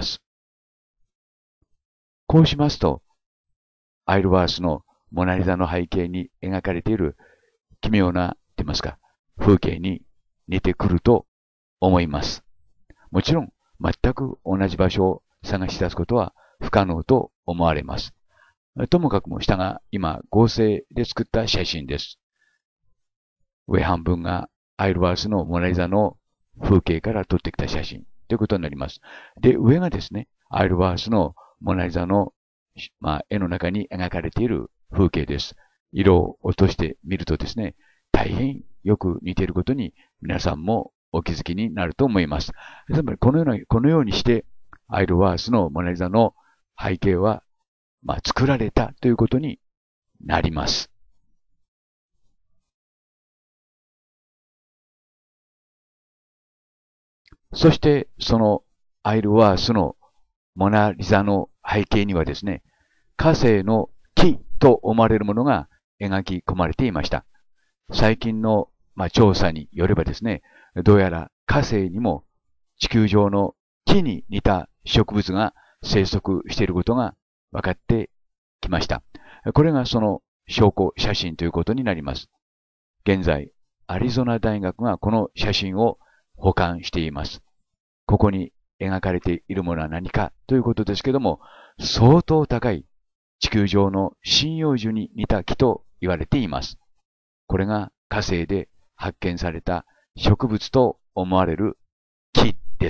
こうしますと、アイルワースのモナリザの背景に描かれている奇妙な、と言いますか、風景に似てくると思います。もちろん、全く同じ場所を探し出すことは不可能と思われます。ともかくも下が今合成で作った写真です。上半分がアイルワースのモナリザの風景から撮ってきた写真ということになります。で、上がですね、アイルワースのモナリザの、まあ、絵の中に描かれている風景です。色を落としてみるとですね、大変よく似ていることに皆さんもお気づきになると思います。つまりこのような、このようにしてアイルワースのモナリザの背景は、まあ、作られたということになります。そしてそのアイルワースのモナリザの背景にはですね、火星の木と思われるものが描き込まれていました。最近の、まあ、調査によればですね、どうやら火星にも地球上の木に似た植物が生息していることが分かってきました。これがその証拠写真ということになります。現在、アリゾナ大学がこの写真を保管しています。ここに描かれているものは何かということですけども、相当高い地球上の針葉樹に似た木と言われています。これが火星で発見された植物と思われる木です。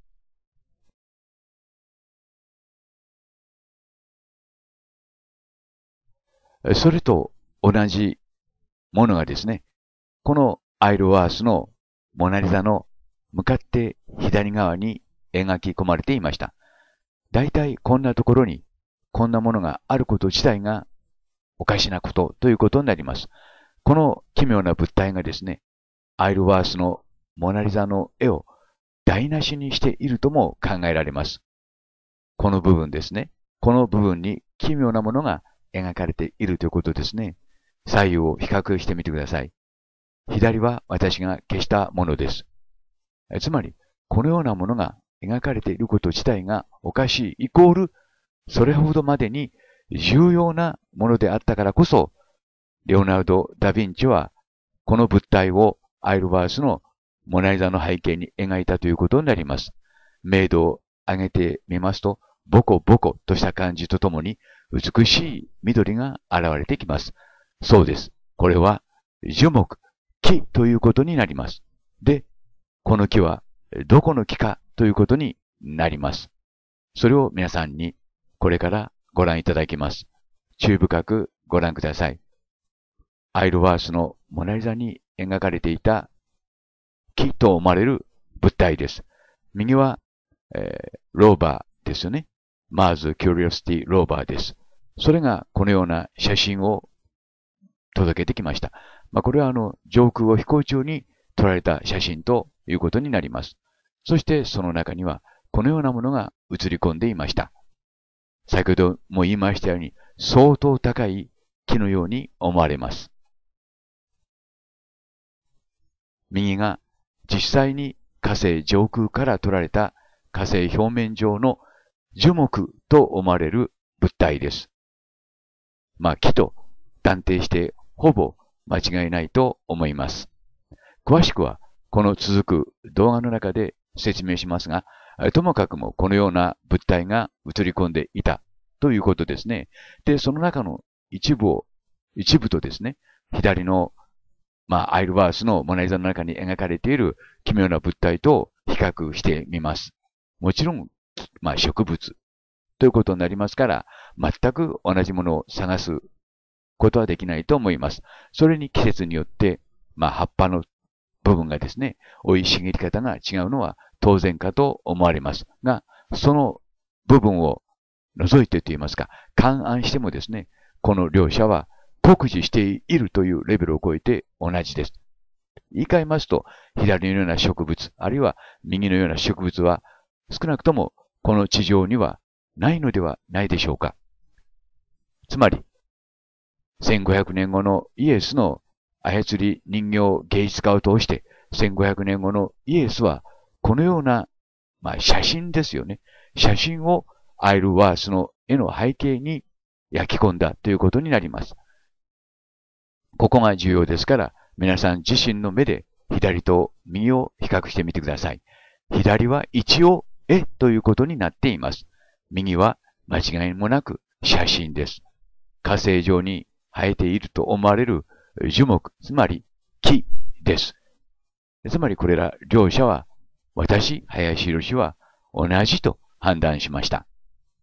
それと同じものがですね、このアイルワースのモナリザの向かって左側に描き込まれていました。だいたいこんなところにこんなものがあること自体がおかしなことということになります。この奇妙な物体がですね、アイルワースのモナリザの絵を台無しにしているとも考えられます。この部分ですね。この部分に奇妙なものが描かれているということですね。左右を比較してみてください。左は私が消したものです。つまり、このようなものが描かれていること自体がおかしいイコール、それほどまでに重要なものであったからこそ、レオナルド・ダ・ヴィンチはこの物体をアイルワースのモナリザの背景に描いたということになります。明度を上げてみますと、ボコボコとした感じとともに美しい緑が現れてきます。そうです。これは樹木、木ということになります。で、この木はどこの木かということになります。それを皆さんにこれからご覧いただきます。注意深くご覧ください。アイルワースのモナリザに描かれていた木と思われる物体です。右は、えー、ローバーですよね。マーズ・キュリオシティ・ローバーです。それがこのような写真を届けてきました。まあ、これはあの上空を飛行中に撮られた写真ということになります。そしてその中にはこのようなものが映り込んでいました。先ほども言いましたように、相当高い木のように思われます。右が実際に火星上空から撮られた火星表面上の樹木と思われる物体です。まあ木と断定してほぼ間違いないと思います。詳しくはこの続く動画の中で説明しますが、ともかくもこのような物体が映り込んでいたということですね。で、その中の一部を、一部とですね、左の、まあ、アイルワースのモナリザの中に描かれている奇妙な物体と比較してみます。もちろん、まあ、植物ということになりますから、全く同じものを探すことはできないと思います。それに季節によって、まあ、葉っぱの部分がですね、生い茂り方が違うのは当然かと思われますが、その部分を除いてといいますか、勘案してもですね、この両者は酷似しているというレベルを超えて同じです。言い換えますと、左のような植物、あるいは右のような植物は、少なくともこの地上にはないのではないでしょうか。つまり、せんごひゃくねんごのイエスの操り人形芸術家を通して、せんごひゃくねんごのイエスは、このような、まあ、写真ですよね。写真をアイルワースの絵の背景に焼き込んだということになります。ここが重要ですから、皆さん自身の目で左と右を比較してみてください。左は一応絵ということになっています。右は間違いもなく写真です。火星上に生えていると思われる樹木、つまり木です。つまりこれら両者は、私、林博は同じと判断しました。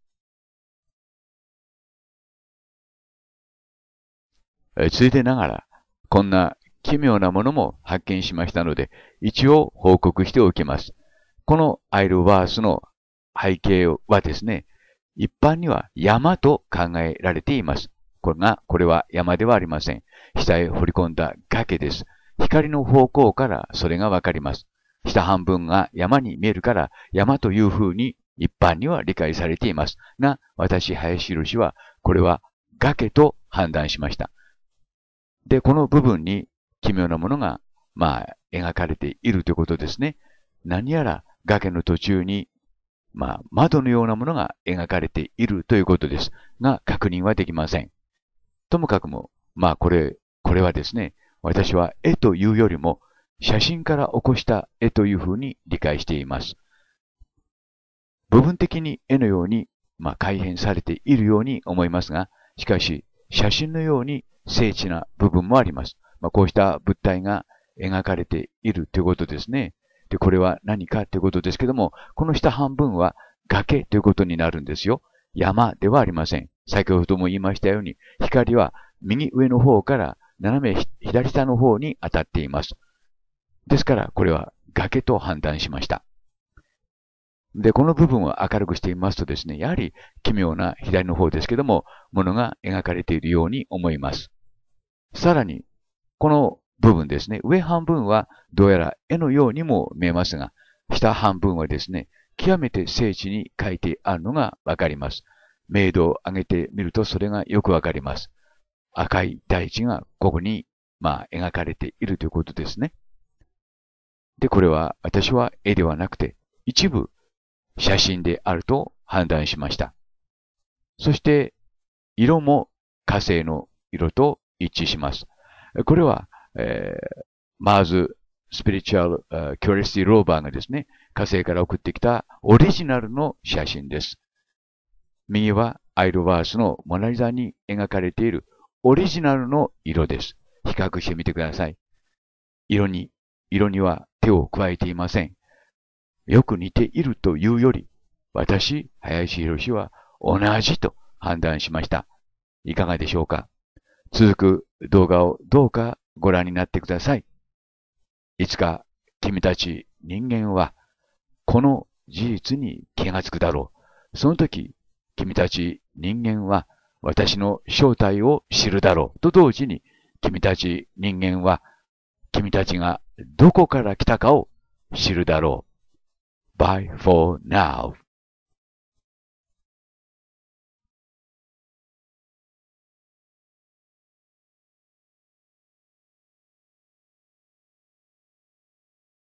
ついでながら、こんな奇妙なものも発見しましたので、一応報告しておきます。このアイルワースの背景はですね、一般には山と考えられています。これが、これは山ではありません。下へ掘り込んだ崖です。光の方向からそれがわかります。下半分が山に見えるから山というふうに一般には理解されています。が、私、林博はこれは崖と判断しました。で、この部分に奇妙なものが、まあ、描かれているということですね。何やら崖の途中に、まあ、窓のようなものが描かれているということです。が、確認はできません。ともかくも、まあ、これ、これはですね、私は絵というよりも、写真から起こした絵というふうに理解しています。部分的に絵のように、まあ、改変されているように思いますが、しかし、写真のように精緻な部分もあります。まあ、こうした物体が描かれているということですね。で、これは何かということですけども、この下半分は崖ということになるんですよ。山ではありません。先ほども言いましたように、光は右上の方から斜め左下の方に当たっています。ですから、これは崖と判断しました。で、この部分を明るくしてみますとですね、やはり奇妙な左の方ですけども、ものが描かれているように思います。さらに、この部分ですね、上半分はどうやら絵のようにも見えますが、下半分はですね、極めて精緻に描いてあるのがわかります。明度を上げてみるとそれがよくわかります。赤い大地がここに、まあ、描かれているということですね。で、これは私は絵ではなくて、一部写真であると判断しました。そして、色も火星の色と一致します。これは、えー、マーズ・スピリチュアル・キュリオシティ・ローバーがですね、火星から送ってきたオリジナルの写真です。右はアイルワースのモナリザに描かれているオリジナルの色です。比較してみてください。色に、色には手を加えていません。よく似ているというより、私、林博は同じと判断しました。いかがでしょうか？続く動画をどうかご覧になってください。いつか君たち人間はこの事実に気がつくだろう。その時、君たち人間は私の正体を知るだろう。と同時に、君たち人間は君たちがどこから来たかを知るだろう。 Bye for now.